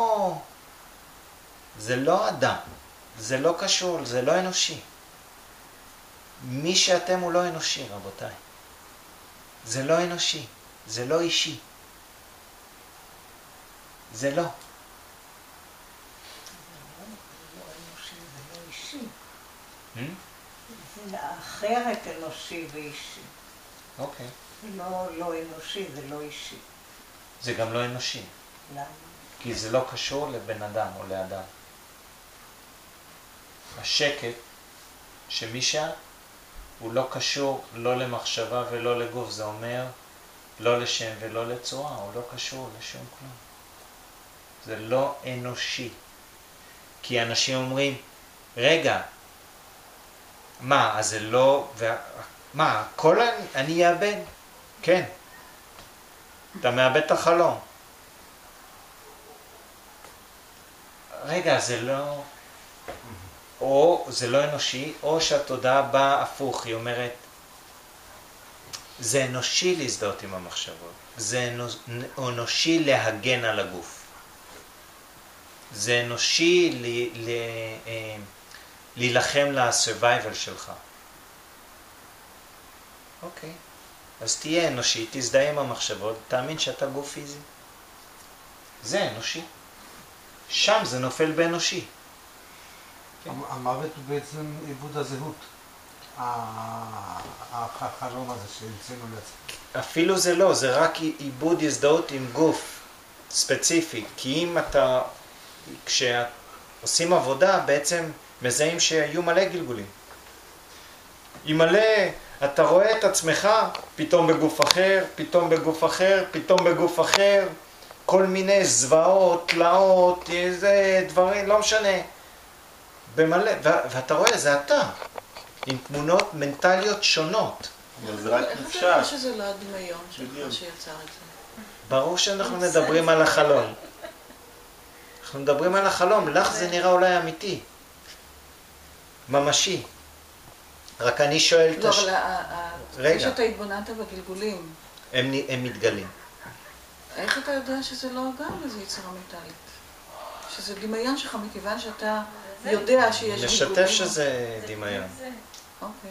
Speaker 1: לא אדם, זה לא קשור, זה לא אנושי. מי שאתם הוא לא אנושי, רבותיי. זה לא אנושי, זה לא אישי. זה לא.
Speaker 8: זה אחרת אנושי ואישי.
Speaker 1: אוקיי.
Speaker 8: זה לא אנושי, זה לא אישי.
Speaker 1: זה גם לא אנושי.
Speaker 8: למה?
Speaker 1: כי זה לא קשור לבן אדם או לאדם. השקט שמי שאת הוא לא קשור לא למחשבה ולא לגוף. זה אומר לא לשם ולא לצורה, הוא לא קשור לשום כלום. זה לא אנושי. כי אנשים אומרים, רגע, מה, אז זה לא... מה, כל אני אאבד? כן. אתה מאבד את החלום. רגע, זה לא... או זה לא אנושי, או שהתודעה באה הפוך, היא אומרת, זה אנושי להזדהות עם המחשבות, זה אנושי להגן על הגוף, זה אנושי להילחם לסרווייבל שלך. אוקיי, אז תהיה אנושי, תזדהה עם המחשבות, תאמין שאתה גוף פיזי. זה אנושי. שם זה נופל באנושי.
Speaker 6: המוות הוא בעצם עיבוד הזהות. החלום הזה שהמצאנו לעצמנו.
Speaker 1: אפילו זה לא, זה רק עיבוד הזדהות עם גוף ספציפי. כי אם אתה, כשעושים עבודה, בעצם מזהים שיהיו מלא גלגולים. אם מלא, אתה רואה את עצמך פתאום בגוף אחר, פתאום בגוף אחר, פתאום בגוף אחר, כל מיני זוועות, תלאות, איזה דברים, לא משנה. במלא, ואתה רואה, זה אתה, עם תמונות מנטליות שונות.
Speaker 5: אבל זה רק
Speaker 9: איך
Speaker 5: נפשט.
Speaker 9: אתה יודע שזה לא הדמיון שלך שיצר את זה?
Speaker 1: ברור שאנחנו מדברים על החלום. אנחנו מדברים על החלום, לך זה נראה אולי אמיתי. ממשי. רק אני שואל את
Speaker 9: לא, אבל
Speaker 1: רגע.
Speaker 9: כשאתה התבוננת בגלגולים,
Speaker 1: הם מתגלים.
Speaker 9: איך אתה יודע שזה לא גם איזו יצירה מנטלית? שזה דמיון שלך מכיוון שאתה יודע שיש גלגולים.
Speaker 1: נשתף שזה דמיון.
Speaker 9: אוקיי.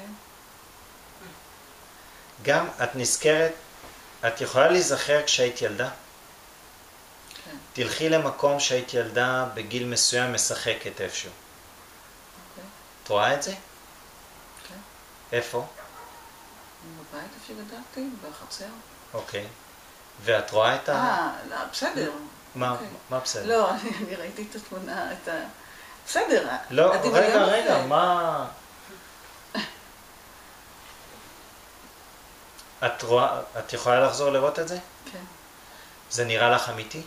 Speaker 1: גם את נזכרת, את יכולה להיזכר כשהיית ילדה?
Speaker 9: כן.
Speaker 1: תלכי למקום שהיית ילדה בגיל מסוים משחקת איפשהו.
Speaker 9: אוקיי.
Speaker 1: את רואה את זה?
Speaker 9: כן.
Speaker 1: איפה?
Speaker 9: בבית איפה שגדלתי, בחצר.
Speaker 1: אוקיי. ואת רואה את
Speaker 9: לא, בסדר.
Speaker 1: מה
Speaker 9: אוקיי.
Speaker 1: בסדר?
Speaker 9: לא, אני ראיתי את התמונה, את ה... בסדר.
Speaker 1: לא,
Speaker 9: הדמיון
Speaker 1: רגע,
Speaker 9: הזה.
Speaker 1: מה... את יכולה לחזור לראות את זה?
Speaker 9: כן.
Speaker 1: זה נראה לך אמיתי?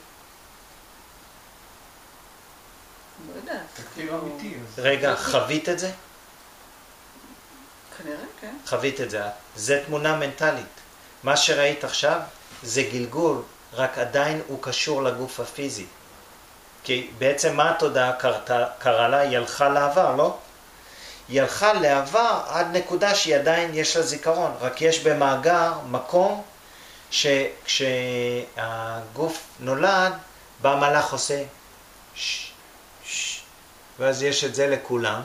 Speaker 9: לא יודעת.
Speaker 3: זה כאילו אמיתי. אז-
Speaker 1: רגע, חווית את זה?
Speaker 9: כנראה, כן.
Speaker 1: חווית את זה. זה תמונה מנטלית. מה שראית עכשיו זה גלגול, רק עדיין הוא קשור לגוף הפיזי. כי בעצם מה התודעה קרה לה? היא הלכה לעבר, לא? היא הלכה לעבר עד נקודה שהיא עדיין יש לה זיכרון, רק יש במאגר מקום שכשהגוף נולד, בא מלאך עושה ואז יש את זה לכולם,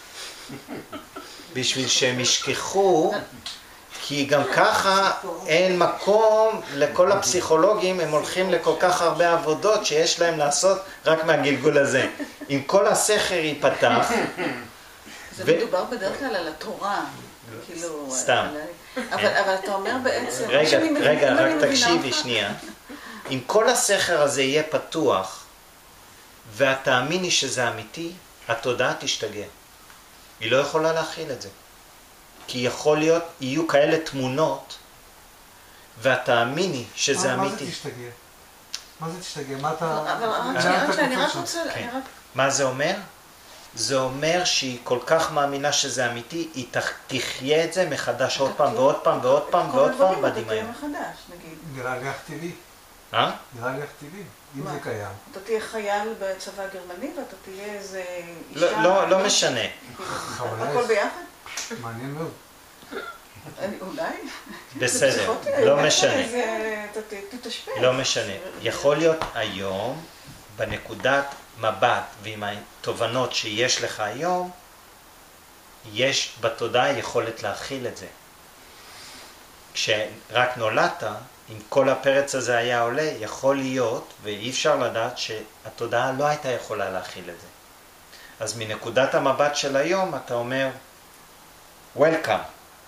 Speaker 1: בשביל שהם ישכחו, כי גם ככה אין מקום לכל הפסיכולוגים, הם הולכים לכל כך הרבה עבודות שיש להם לעשות רק מהגלגול הזה. אם כל הסכר ייפתח,
Speaker 9: זה מדובר בדרך כלל על התורה, כאילו...
Speaker 1: סתם.
Speaker 9: אבל אתה אומר בעצם...
Speaker 1: רגע, רק תקשיבי שנייה. אם כל הסכר הזה יהיה פתוח, ואת תאמיני שזה אמיתי, התודעה תשתגע. היא לא יכולה להכיל את זה. כי יכול להיות, יהיו כאלה תמונות, ואת תאמיני שזה אמיתי.
Speaker 6: מה זה תשתגע? מה זה תשתגע? מה אתה...
Speaker 9: אבל אני רק רוצה...
Speaker 1: מה זה אומר? זה אומר שהיא כל כך מאמינה שזה אמיתי, היא תחיה את זה מחדש עוד פעם ועוד פעם ועוד פעם ועוד פעם בדמיון.
Speaker 9: מחדש, נגיד.
Speaker 6: נראה לי אך טבעי.
Speaker 1: נראה
Speaker 6: לי אך טבעי, אם זה קיים.
Speaker 9: אתה תהיה חייל בצבא הגרמני ואתה תהיה איזה אישה...
Speaker 1: לא משנה.
Speaker 9: הכל ביחד?
Speaker 6: מעניין מאוד.
Speaker 9: אולי?
Speaker 1: בסדר, לא משנה.
Speaker 9: אתה תתשפט.
Speaker 1: לא משנה. יכול להיות היום, בנקודת מבט ועם התובנות שיש לך היום, יש בתודעה יכולת להכיל את זה. כשרק נולדת, אם כל הפרץ הזה היה עולה, יכול להיות, ואי אפשר לדעת שהתודעה לא הייתה יכולה להכיל את זה. אז מנקודת המבט של היום אתה אומר, Welcome.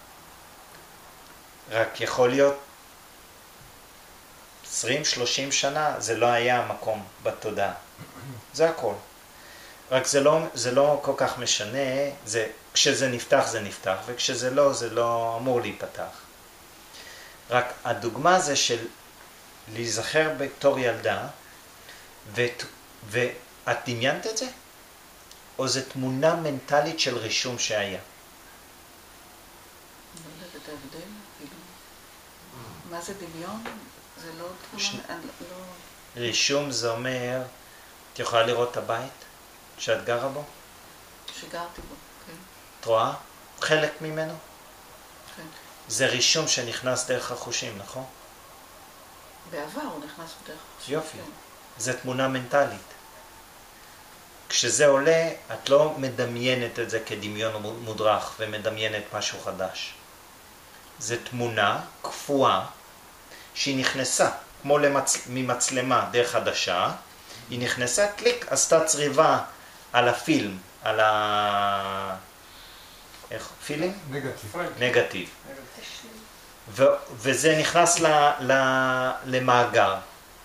Speaker 1: רק יכול להיות 20-30 שנה, זה לא היה המקום בתודעה. זה הכל. רק זה לא כל כך משנה, כשזה נפתח זה נפתח, וכשזה לא, זה לא אמור להיפתח. רק הדוגמה זה של להיזכר בתור ילדה, ואת דמיינת את זה? או זה תמונה מנטלית של רישום שהיה?
Speaker 9: לא יודעת את ההבדל, מה זה דמיון? זה לא תמונה...
Speaker 1: רישום זה אומר, את יכולה לראות את הבית שאת גרה בו?
Speaker 9: שגרתי בו, כן.
Speaker 1: את רואה? חלק ממנו?
Speaker 9: כן.
Speaker 1: זה רישום שנכנס דרך החושים, נכון?
Speaker 9: בעבר הוא נכנס דרך החושים.
Speaker 1: יופי. זה תמונה מנטלית. כשזה עולה, את לא מדמיינת את זה כדמיון מודרך ומדמיינת משהו חדש. זה תמונה קפואה שהיא נכנסה, כמו ממצלמה דרך חדשה, היא נכנסה, קליק, עשתה צריבה על הפילם, על איך? פילם? נגטיב. וזה נכנס למאגר.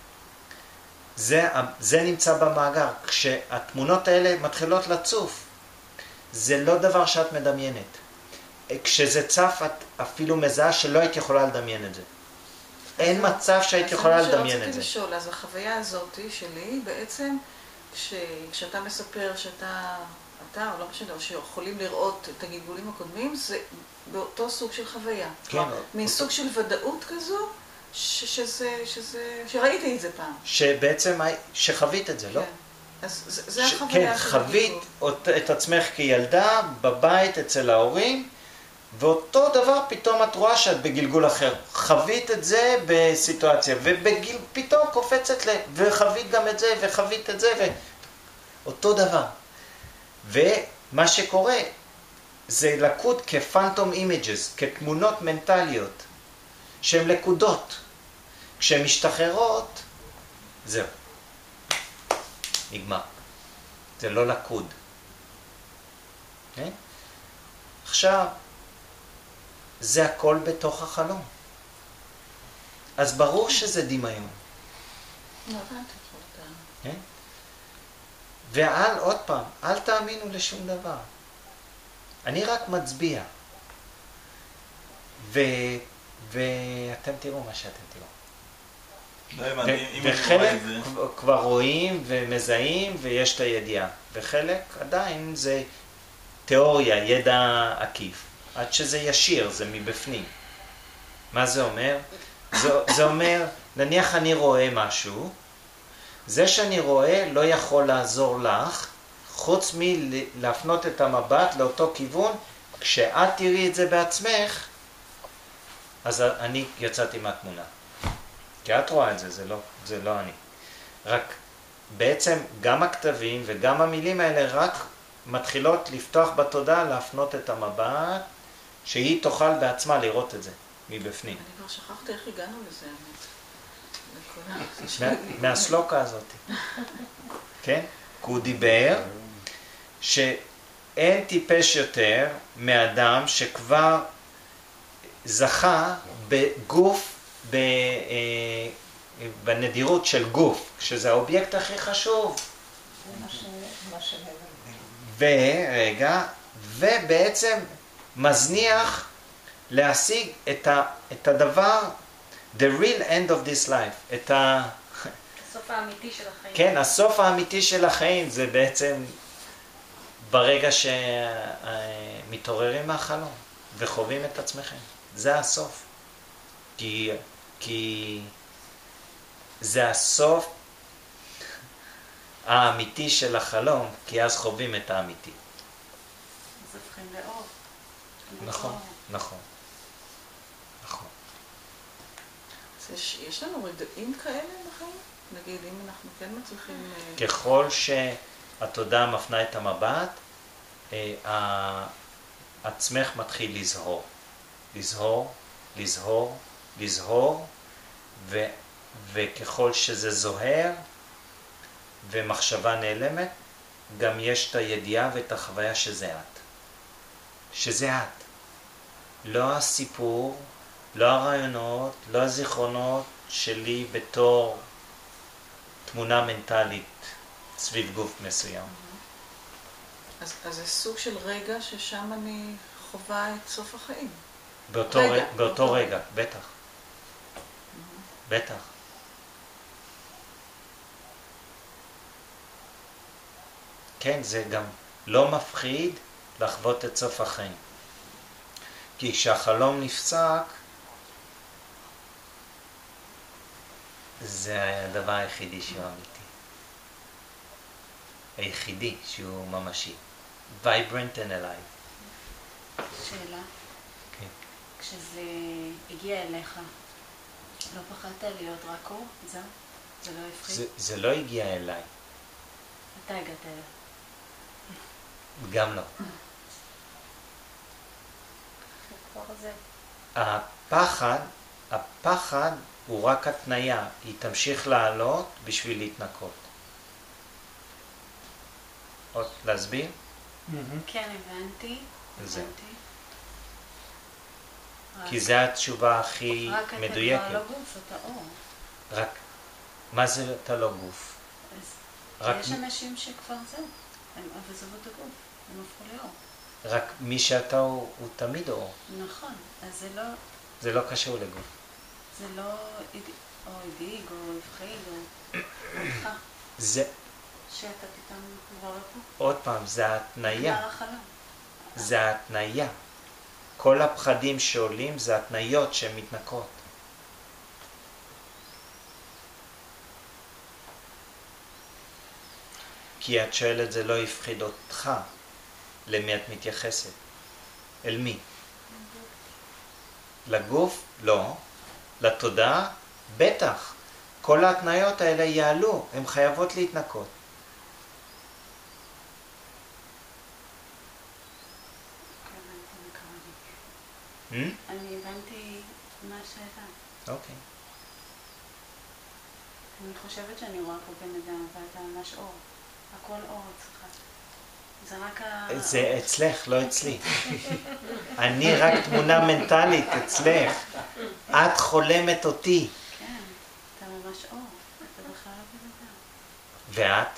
Speaker 1: זה נמצא במאגר. כשהתמונות האלה מתחילות לצוף, זה לא דבר שאת מדמיינת. כשזה צף, את אפילו מזהה שלא היית יכולה לדמיין את זה. אין מצב שהיית יכולה לדמיין את זה.
Speaker 9: לשאול, אז החוויה הזאת שלי בעצם, כשאתה מספר שאתה או לא משנה, או שיכולים לראות את הגלגולים הקודמים, זה באותו סוג של חוויה.
Speaker 1: כן.
Speaker 9: מין סוג של ודאות כזו, שראיתי את זה פעם.
Speaker 1: שבעצם, שחווית את זה, לא?
Speaker 9: כן. אז זה החוויה.
Speaker 1: כן, חווית את עצמך כילדה, בבית, אצל ההורים, ואותו דבר פתאום את רואה שאת בגלגול אחר. חווית את זה בסיטואציה, ופתאום קופצת וחווית גם את זה, וחווית את זה, אותו דבר. ומה שקורה, זה לקוד כפנטום אימג'ס, כתמונות מנטליות, שהן לקודות. כשהן משתחררות, זהו. נגמר. זה לא לקוד. כן? עכשיו, זה הכל בתוך החלום. אז ברור שזה דמיון. כן? עוד פעם, אל תאמינו לשום דבר. אני רק מצביע. ואתם תראו מה שאתם תראו. וחלק כבר רואים ומזהים ויש את הידיעה. וחלק עדיין זה תיאוריה, ידע עקיף. עד שזה ישיר, זה מבפנים. מה זה אומר? זה אומר, נניח אני רואה משהו, זה שאני רואה לא יכול לעזור לך, חוץ מלהפנות את המבט לאותו כיוון, כשאת תראי את זה בעצמך, אז אני יצאתי מהתמונה. כי את רואה את זה, זה לא אני. רק בעצם גם הכתבים וגם המילים האלה רק מתחילות לפתוח בתודעה, להפנות את המבט, שהיא תוכל בעצמה לראות את זה מבפנים.
Speaker 9: אני כבר שכחתי איך הגענו לזה,
Speaker 1: מהסלוקה הזאת. כן? כי הוא דיבר שאין טיפש יותר מאדם שכבר זכה בגוף, בנדירות של גוף, שזה האובייקט הכי חשוב. ובעצם מזניח להשיג את הדבר, the real end of this life,
Speaker 2: הסוף האמיתי של החיים.
Speaker 1: כן, הסוף האמיתי של החיים זה בעצם ברגע שמתעוררים מהחלום וחווים את עצמכם. זה הסוף. כי זה הסוף האמיתי של החלום, כי אז חווים את האמיתי.
Speaker 2: אז הופכים לאור.
Speaker 1: נכון, נכון. נכון.
Speaker 9: יש לנו רגעים כאלה בחיים? נגיד, אם אנחנו כן מצליחים...
Speaker 1: ככל שהתודעה מפנה את המבט, עצמך מתחיל לזהור. לזהור, לזהור, לזהור, וככל שזה זוהר ומחשבה נעלמת, גם יש את הידיעה ואת החוויה שזה את. שזה את. לא הסיפור, לא הרעיונות, לא הזיכרונות שלי בתור תמונה מנטלית סביב גוף מסוים.
Speaker 9: אז זה סוג של רגע ששם אני חווה את סוף החיים.
Speaker 1: באותו רגע, בטח. בטח. כן, זה גם לא מפחיד לחוות את סוף החיים. כי כשהחלום נפסק, זה הדבר היחידי שהוא אמיתי. היחידי שהוא ממשי. vibrant and alive.
Speaker 2: שאלה.
Speaker 1: כן.
Speaker 2: כשזה הגיע אליך, לא פחדת להיות רק אור? זהו? זה לא הפחיד?
Speaker 1: זה לא הגיע אליי.
Speaker 2: אתה הגעת אליי.
Speaker 1: גם לא.
Speaker 2: זה.
Speaker 1: הפחד הוא רק התניה, היא תמשיך לעלות בשביל להתנקות. עוד להסביר?
Speaker 2: כן, הבנתי.
Speaker 1: זה. כי זו התשובה הכי מדויקת.
Speaker 2: רק אתה כבר לא גוף, אתה אור.
Speaker 1: רק, מה זה אתה לא גוף?
Speaker 2: יש אנשים שכבר זהו, הם עזבו את הגוף, הם הפכו לאור.
Speaker 1: רק מי שאתה הוא תמיד אור.
Speaker 2: נכון, אז זה לא...
Speaker 1: זה לא קשור לגוף.
Speaker 2: זה לא או הדאיג או הפחיד או אותך.
Speaker 1: זה...
Speaker 2: שאתה פתאום כבר לא פה.
Speaker 1: עוד פעם, זה ההתניה.
Speaker 2: כבר החלום.
Speaker 1: זה ההתניה. כל הפחדים שעולים זה התניות שהן מתנקות. כי את שואלת זה לא יפחיד אותך. למי את מתייחסת? אל מי? לגוף? לא. לתודעה? בטח. כל ההתניות האלה יעלו, הן חייבות להתנקות.
Speaker 2: אני הבנתי מה השאלה.
Speaker 1: אוקיי.
Speaker 2: אני חושבת שאני רואה פה בן אדם, ואתה ממש אור. הכל אור אצלך. זה רק
Speaker 1: זה אצלך, לא אצלי. אני רק תמונה מנטלית אצלך. את חולמת אותי.
Speaker 2: כן, אתה ממש אור. אתה בכלל לא בן אדם.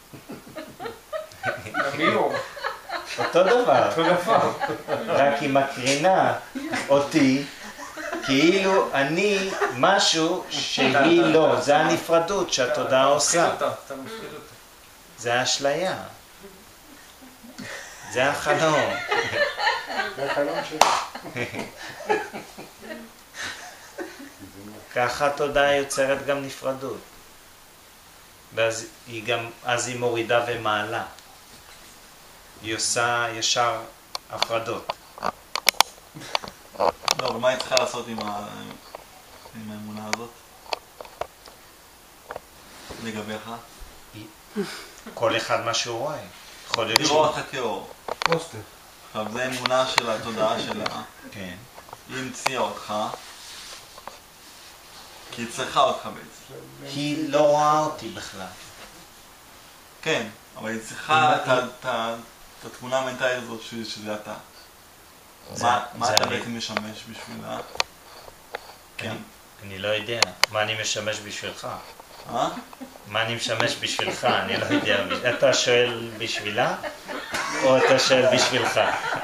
Speaker 1: ואת?
Speaker 3: אני אור.
Speaker 1: אותו דבר.
Speaker 3: אותו דבר.
Speaker 1: רק היא מקרינה אותי כאילו אני משהו שהיא לא. זה הנפרדות שהתודעה עושה.
Speaker 3: אתה מפחיד אותה.
Speaker 1: זה האשליה. זה החלום.
Speaker 4: זה החלום שלי.
Speaker 1: ככה התודעה יוצרת גם נפרדות. ואז היא מורידה ומעלה. היא עושה ישר הפרדות.
Speaker 5: לא, אבל מה היא צריכה לעשות עם האמונה הזאת? לגביך?
Speaker 1: כל אחד מה שהוא רואה. יכול להיות
Speaker 5: לראות אותך כאור.
Speaker 6: פוסטר.
Speaker 5: עכשיו, זה אמונה של התודעה שלה.
Speaker 1: כן.
Speaker 5: היא המציאה אותך, כי היא צריכה אותך בעצם.
Speaker 1: היא לא רואה אותי בכלל.
Speaker 5: כן, אבל היא צריכה את התמונה המנטלית הזאת שזה אתה. מה אתה בעצם משמש בשבילה? כן.
Speaker 1: אני לא יודע. מה אני משמש בשבילך?
Speaker 5: מה
Speaker 1: אני משמש בשבילך? אני לא יודע. אתה שואל בשבילה? או אתה שואל בשבילך?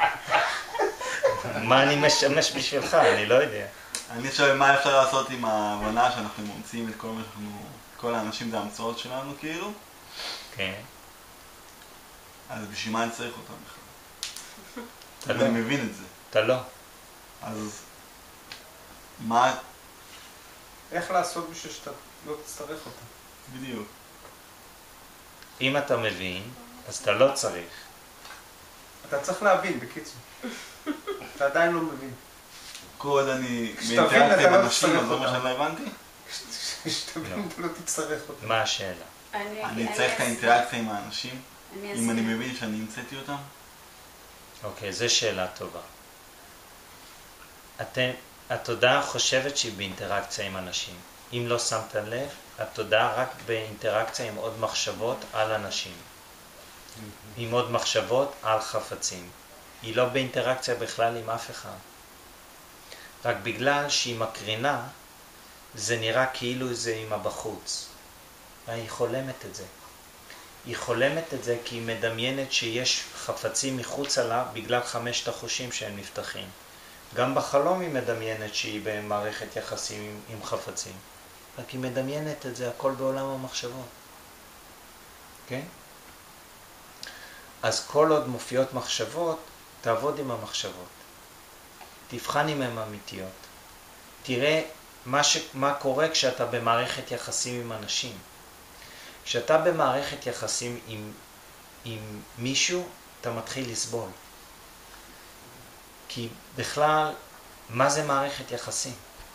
Speaker 1: מה אני משמש בשבילך? אני לא יודע.
Speaker 5: אני שואל מה אפשר לעשות עם ההבנה שאנחנו מוציאים את כל מה כל האנשים זה המצאות שלנו כאילו?
Speaker 1: כן.
Speaker 5: אז בשביל מה אני צריך אותם בכלל?
Speaker 1: אתה לא.
Speaker 5: אני מבין את זה.
Speaker 1: אתה לא.
Speaker 5: אז מה...
Speaker 3: איך לעשות בשביל שאתה לא תצטרך אותה?
Speaker 5: בדיוק.
Speaker 1: אם אתה מבין, אז אתה לא צריך.
Speaker 3: אתה צריך להבין, בקיצור. אתה עדיין לא מבין.
Speaker 5: כל עוד אני
Speaker 3: כשתבין,
Speaker 5: באינטראקציה
Speaker 3: אתה
Speaker 5: עם
Speaker 3: לא
Speaker 5: אנשים,
Speaker 3: תצטרך
Speaker 5: אז זה מה
Speaker 3: אותם.
Speaker 5: שאני לא הבנתי?
Speaker 3: כשתבין, אתה לא תצטרך אותה.
Speaker 1: מה השאלה?
Speaker 5: אני צריך את האינטראקציה עם האנשים, אם אני מבין שאני המצאתי אותם?
Speaker 1: אוקיי, זו שאלה טובה. התודעה חושבת שהיא באינטראקציה עם אנשים. אם לא שמת לב, התודעה רק באינטראקציה עם עוד מחשבות על אנשים. עם עוד מחשבות על חפצים. היא לא באינטראקציה בכלל עם אף אחד. רק בגלל שהיא מקרינה, זה נראה כאילו זה עם הבחוץ. היא חולמת את זה. היא חולמת את זה כי היא מדמיינת שיש חפצים מחוץ לה בגלל 5 החושים שהם נפתחים. גם בחלום היא מדמיינת שהיא במערכת יחסים עם חפצים. רק היא מדמיינת את זה הכל בעולם המחשבות. כן? אז כל עוד מופיעות מחשבות, תעבוד עם המחשבות. תבחן אם הן אמיתיות. תראה מה קורה כשאתה במערכת יחסים עם אנשים. כשאתה במערכת יחסים עם מישהו, אתה מתחיל לסבול. כי בכלל, מה זה מערכת יחסים?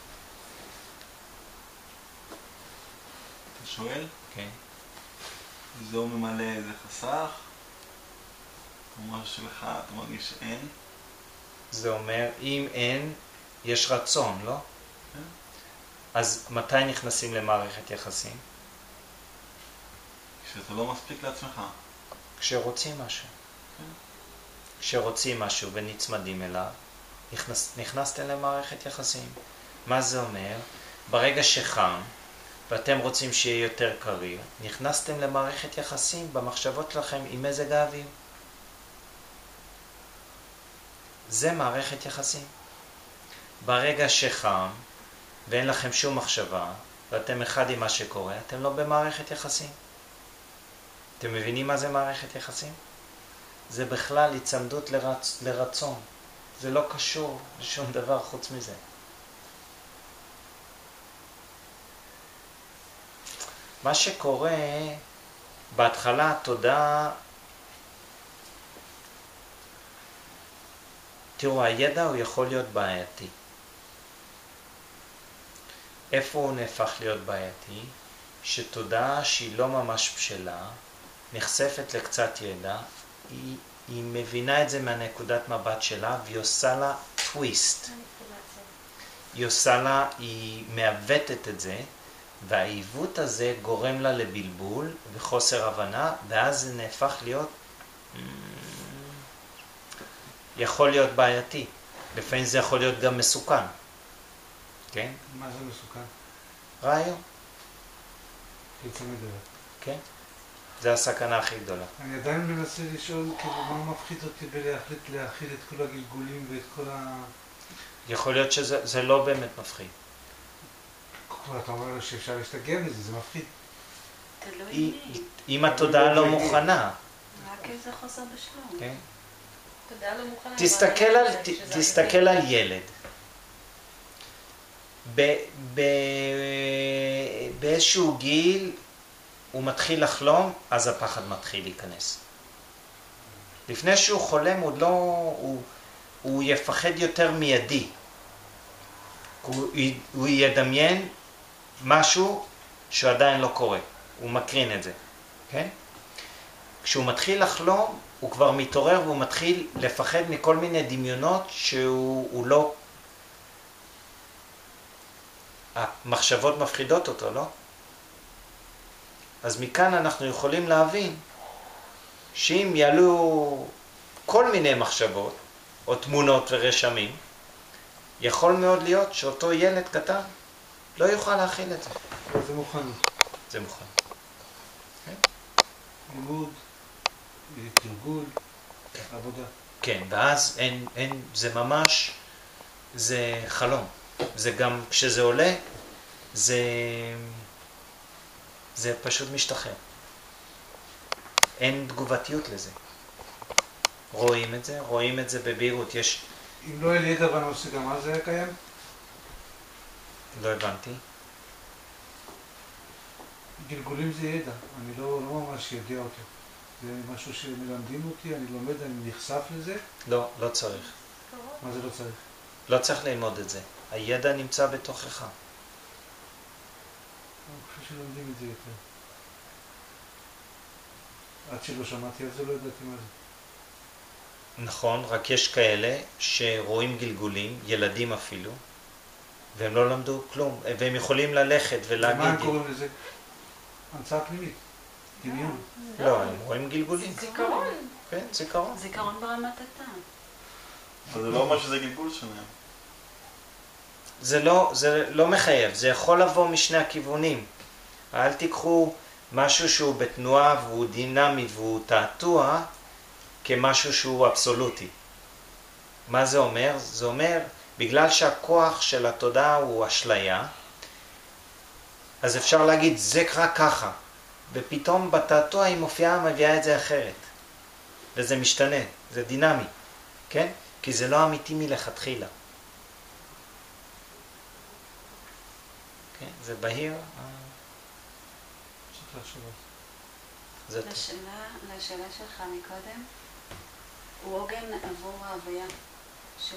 Speaker 5: אתה שואל?
Speaker 1: כן.
Speaker 5: זה הוא ממלא איזה חסך? או משהו שלך, אתה מרגיש שאין?
Speaker 1: זה אומר, אם אין, יש רצון, לא?
Speaker 5: כן.
Speaker 1: אז מתי נכנסים למערכת יחסים?
Speaker 5: כשאתה לא מספיק לעצמך.
Speaker 1: כשרוצים משהו.
Speaker 5: כן.
Speaker 1: כשרוצים משהו ונצמדים אליו, נכנסתם למערכת יחסים. מה זה אומר? ברגע שחם, ואתם רוצים שיהיה יותר קריר, נכנסתם למערכת יחסים במחשבות שלכם עם מזג האוויר. זה מערכת יחסים. ברגע שחם, ואין לכם שום מחשבה, ואתם אחד עם מה שקורה, אתם לא במערכת יחסים. אתם מבינים מה זה מערכת יחסים? זה בכלל הצמדות לרצון. זה לא קשור לשום דבר חוץ מזה. מה שקורה, בהתחלה התודעה, תראו, הידע הוא יכול להיות בעייתי. איפה הוא נהפך להיות בעייתי? שתודעה שהיא לא ממש בשלה, נחשפת לקצת ידע, היא מבינה את זה מהנקודת מבט שלה, והיא עושה לה טוויסט. היא עושה לה, היא מעוותת את זה, והעיוות הזה גורם לה לבלבול וחוסר הבנה, ואז זה נהפך להיות, יכול להיות בעייתי. לפעמים זה יכול להיות גם מסוכן. כן?
Speaker 6: מה זה מסוכן?
Speaker 1: רעיון.
Speaker 6: קיצור מדויק.
Speaker 1: כן? זה הסכנה הכי גדולה.
Speaker 6: אני עדיין מנסה לשאול, כאילו, מה מפחיד אותי בלהחליט להכיל את כל הגלגולים ואת כל
Speaker 1: יכול להיות שזה לא באמת מפחיד.
Speaker 6: אתה אומר לו שאפשר להשתגע מזה, זה מפחיד.
Speaker 2: תלוי
Speaker 1: אם התודעה לא מוכנה.
Speaker 2: רק איזה חוסר בשלום.
Speaker 1: כן?
Speaker 10: תודעה לא מוכנה.
Speaker 1: תסתכל על ילד. באיזשהו גיל הוא מתחיל לחלום, אז הפחד מתחיל להיכנס. לפני שהוא חולם הוא יפחד יותר מיידי. הוא ידמיין משהו שעדיין לא קורה. הוא מקרין את זה. כן? כשהוא מתחיל לחלום, הוא כבר מתעורר והוא מתחיל לפחד מכל מיני דמיונות שהוא לא... המחשבות מפחידות אותו, לא? אז מכאן אנחנו יכולים להבין שאם יעלו כל מיני מחשבות או תמונות ורשמים, יכול מאוד להיות שאותו ילד קטן לא יוכל להכיל את זה.
Speaker 6: זה מוכן.
Speaker 1: זה מוכן.
Speaker 6: לימוד, תרגול, עבודה.
Speaker 1: כן, ואז זה ממש, זה חלום. זה גם, כשזה עולה, זה פשוט משתחרר. אין תגובתיות לזה. רואים את זה בבהירות. יש...
Speaker 6: אם לא היה לי ידע בנושא, גם אז זה היה קיים?
Speaker 1: לא הבנתי.
Speaker 6: גלגולים זה ידע, אני לא ממש יודע אותו. זה משהו שמלמדים אותי, אני לומד, אני נחשף לזה.
Speaker 1: לא צריך.
Speaker 6: מה זה לא צריך?
Speaker 1: לא צריך ללמוד את זה. הידע נמצא בתוכך.
Speaker 6: אני חושב שלומדים את זה יותר. עד שלא שמעתי על זה לא ידעתי מה זה.
Speaker 1: נכון, רק יש כאלה שרואים גלגולים, ילדים אפילו, והם לא למדו כלום, והם יכולים ללכת ולהגיד...
Speaker 6: מה הם קוראים לזה? המצאה פנימית, דמיון.
Speaker 1: לא, הם רואים גלגולים.
Speaker 10: זיכרון.
Speaker 1: כן, זיכרון.
Speaker 2: זיכרון ברמת הטעם.
Speaker 5: אבל זה לא אומר שזה גלגול שלהם.
Speaker 1: זה לא מחייב, זה יכול לבוא משני הכיוונים. אל תיקחו משהו שהוא בתנועה והוא דינמי והוא תעתוע כמשהו שהוא אבסולוטי. מה זה אומר? זה אומר, בגלל שהכוח של התודעה הוא אשליה, אז אפשר להגיד, זה רק ככה. ופתאום בתעתוע היא מביאה את זה אחרת. וזה משתנה, זה דינמי. כן? כי זה לא אמיתי מלכתחילה. כן? זה בהיר.
Speaker 2: לשאלה שלך מקודם, הוא עוגן עבור ההוויה שלי.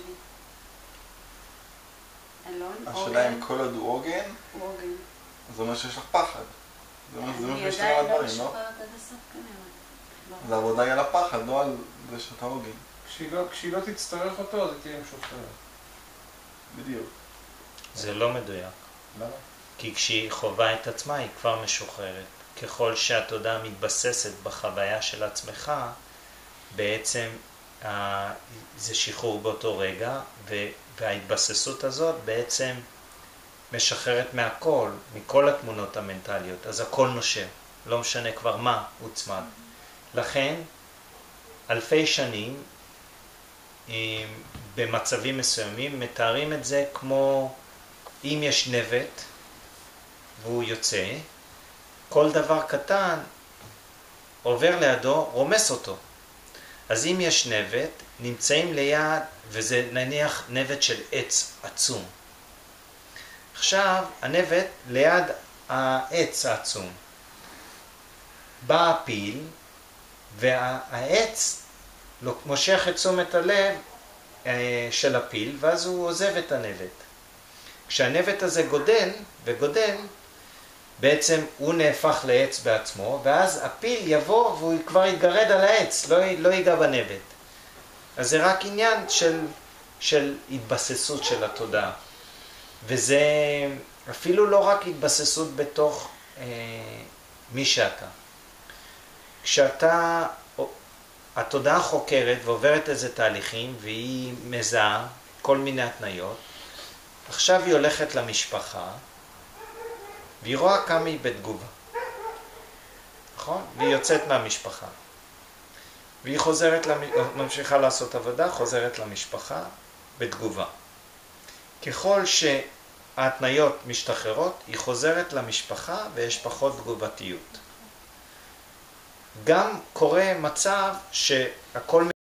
Speaker 2: אלון, עוגן.
Speaker 5: השאלה אם כל עוד הוא עוגן,
Speaker 2: הוא עוגן.
Speaker 5: זה אומר שיש לך פחד. זה אומר
Speaker 2: אני
Speaker 5: שמשתנה
Speaker 2: עדיין לא
Speaker 5: הדברים, לא?
Speaker 2: משוחררת עד הסוף כנראה.
Speaker 5: זה עבודה היא על הפחד, לא על זה שאתה עוגן.
Speaker 3: כשהיא לא תצטרך אותו, אז היא תהיה משוחררת.
Speaker 5: בדיוק.
Speaker 1: זה לא מדויק.
Speaker 3: למה?
Speaker 1: כי כשהיא חווה את עצמה היא כבר משוחררת. ככל שהתודעה מתבססת בחוויה של עצמך, בעצם זה שחרור באותו רגע, וההתבססות הזאת בעצם משחררת מהכל, מכל התמונות המנטליות. אז הכל נושר, לא משנה כבר מה הוצמד. לכן, אלפי שנים, במצבים מסוימים, מתארים את זה כמו אם יש נבט והוא יוצא, כל דבר קטן עובר לידו, רומס אותו. אז אם יש נבט, נמצאים ליד, וזה נניח נבט של עץ עצום. עכשיו, הנבט ליד העץ העצום. בא הפיל, והעץ מושך את תשומת הלב של הפיל, ואז הוא עוזב את הנבט. כשהנבט הזה גודל וגודל, בעצם הוא נהפך לעץ בעצמו, ואז הפיל יבוא והוא כבר יתגרד על העץ, לא ייגע בנבט. אז זה רק עניין של התבססות של התודעה. וזה אפילו לא רק התבססות בתוך מי שאתה. כשאתה, התודעה חוקרת ועוברת איזה תהליכים והיא מזהה כל מיני התניות, עכשיו היא הולכת למשפחה והיא רואה כמה היא בתגובה. נכון? והיא יוצאת מהמשפחה. והיא חוזרת, ממשיכה לעשות עבודה, חוזרת למשפחה בתגובה. ככל שההתניות משתחררות, היא חוזרת למשפחה ויש פחות תגובתיות. גם קורה מצב שהכל